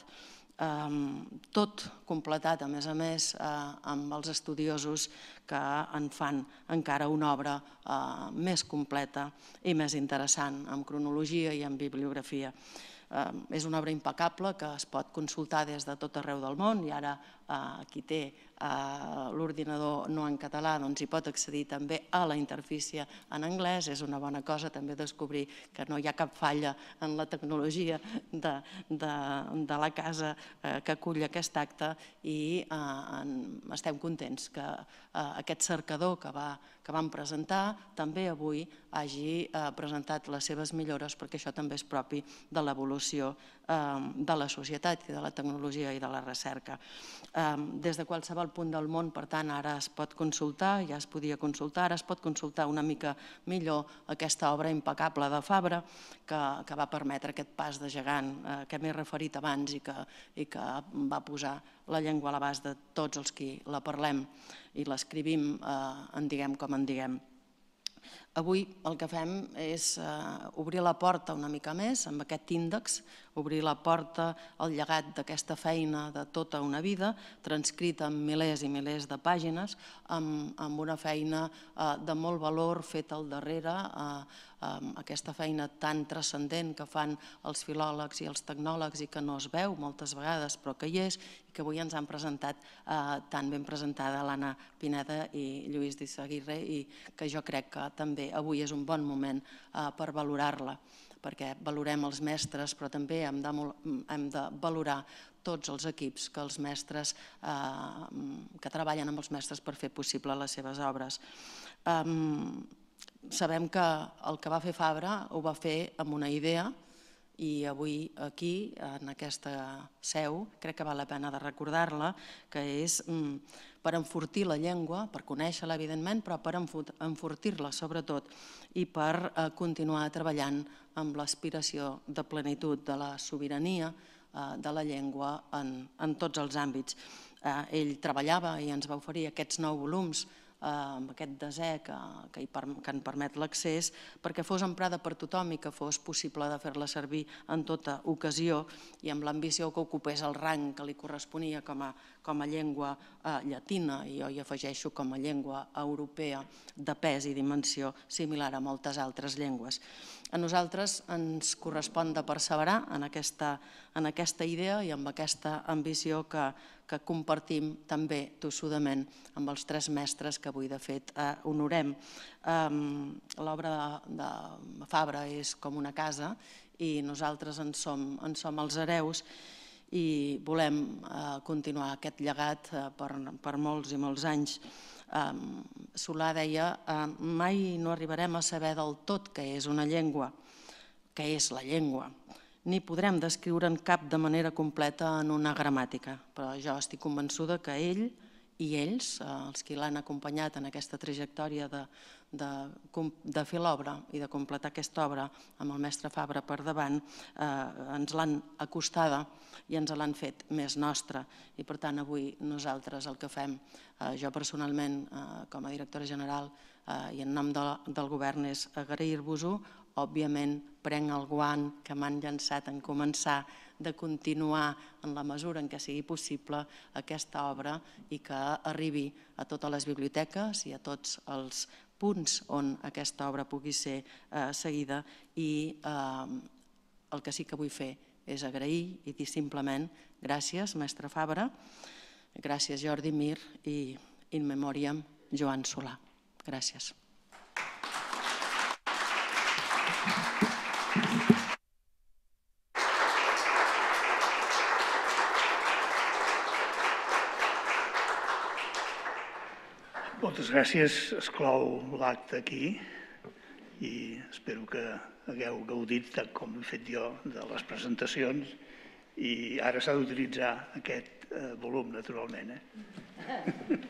Tot completat, a més, amb els estudiosos que en fan encara una obra més completa i més interessant, amb cronologia i amb bibliografia. És una obra impecable que es pot consultar des de tot arreu del món i ara qui té l'ordinador no en català hi pot accedir també a la interfície en anglès. És una bona cosa també descobrir que no hi ha cap falla en la tecnologia de la casa que acull aquest acte i estem contents que aquest cercador que vam presentar també avui hagi presentat les seves millores, perquè això també és propi de l'evolució de la societat i de la tecnologia i de la recerca. Des de qualsevol punt del món, per tant, ara es pot consultar, ja es podia consultar, ara es pot consultar una mica millor aquesta obra impecable de Fabra que va permetre aquest pas de gegant que m'he referit abans i que va posar la llengua a l'abast de tots els qui la parlem i l'escrivim, en diguem com en diguem. Avui el que fem és obrir la porta una mica més amb aquest índex, obrir la porta al llegat d'aquesta feina de tota una vida, transcrita en milers i milers de pàgines, amb una feina de molt valor feta al darrere, aquesta feina tan transcendent que fan els filòlegs i els tecnòlegs i que no es veu moltes vegades però que hi és i que avui ens han presentat tan ben presentada l'Anna Pineda i Lluís d'Issaguirre i que jo crec que també avui és un bon moment per valorar-la, perquè valorem els mestres però també hem de valorar tots els equips que els mestres que treballen amb els mestres per fer possible les seves obres. Sabem que el que va fer Fabra ho va fer amb una idea i avui aquí, en aquesta seu, crec que val la pena de recordar-la, que és per enfortir la llengua, per conèixer-la evidentment, però per enfortir-la sobretot i per continuar treballant amb l'aspiració de plenitud de la sobirania de la llengua en tots els àmbits. Ell treballava i ens va oferir aquests 9 volums amb aquest desè que en permet l'accés, perquè fos emprada per tothom i que fos possible de fer-la servir en tota ocasió i amb l'ambició que ocupés el rang que li corresponia com a llengua llatina i jo hi afegeixo com a llengua europea de pes i dimensió similar a moltes altres llengües. A nosaltres ens correspon de perseverar en aquesta idea i amb aquesta ambició que compartim també tossudament amb els 3 mestres que avui de fet honorem. L'obra de Fabra és com una casa i nosaltres en som els hereus i volem continuar aquest llegat per molts i molts anys. Solà deia, mai no arribarem a saber del tot què és una llengua, què és la llengua, ni podrem descriure en cap de manera completa en una gramàtica, però jo estic convençuda que ell i ells, els que l'han acompanyat en aquesta trajectòria de fer l'obra i de completar aquesta obra amb el mestre Fabra per davant, ens l'han acostada i ens l'han fet més nostra. I per tant avui nosaltres el que fem, jo personalment com a directora general i en nom del govern, és agrair-vos-ho. Òbviament prenc el guant que m'han llançat en començar de continuar en la mesura en què sigui possible aquesta obra i que arribi a totes les biblioteques i a tots els punts on aquesta obra pugui ser seguida i el que sí que vull fer és agrair i dir simplement gràcies, mestre Fabra, gràcies Jordi Mir i in memoriam Joan Solà. Gràcies. Moltes gràcies. Es clou l'acte aquí i espero que hagueu gaudit, tant com he fet jo, de les presentacions i ara s'ha d'utilitzar aquest volum, naturalment.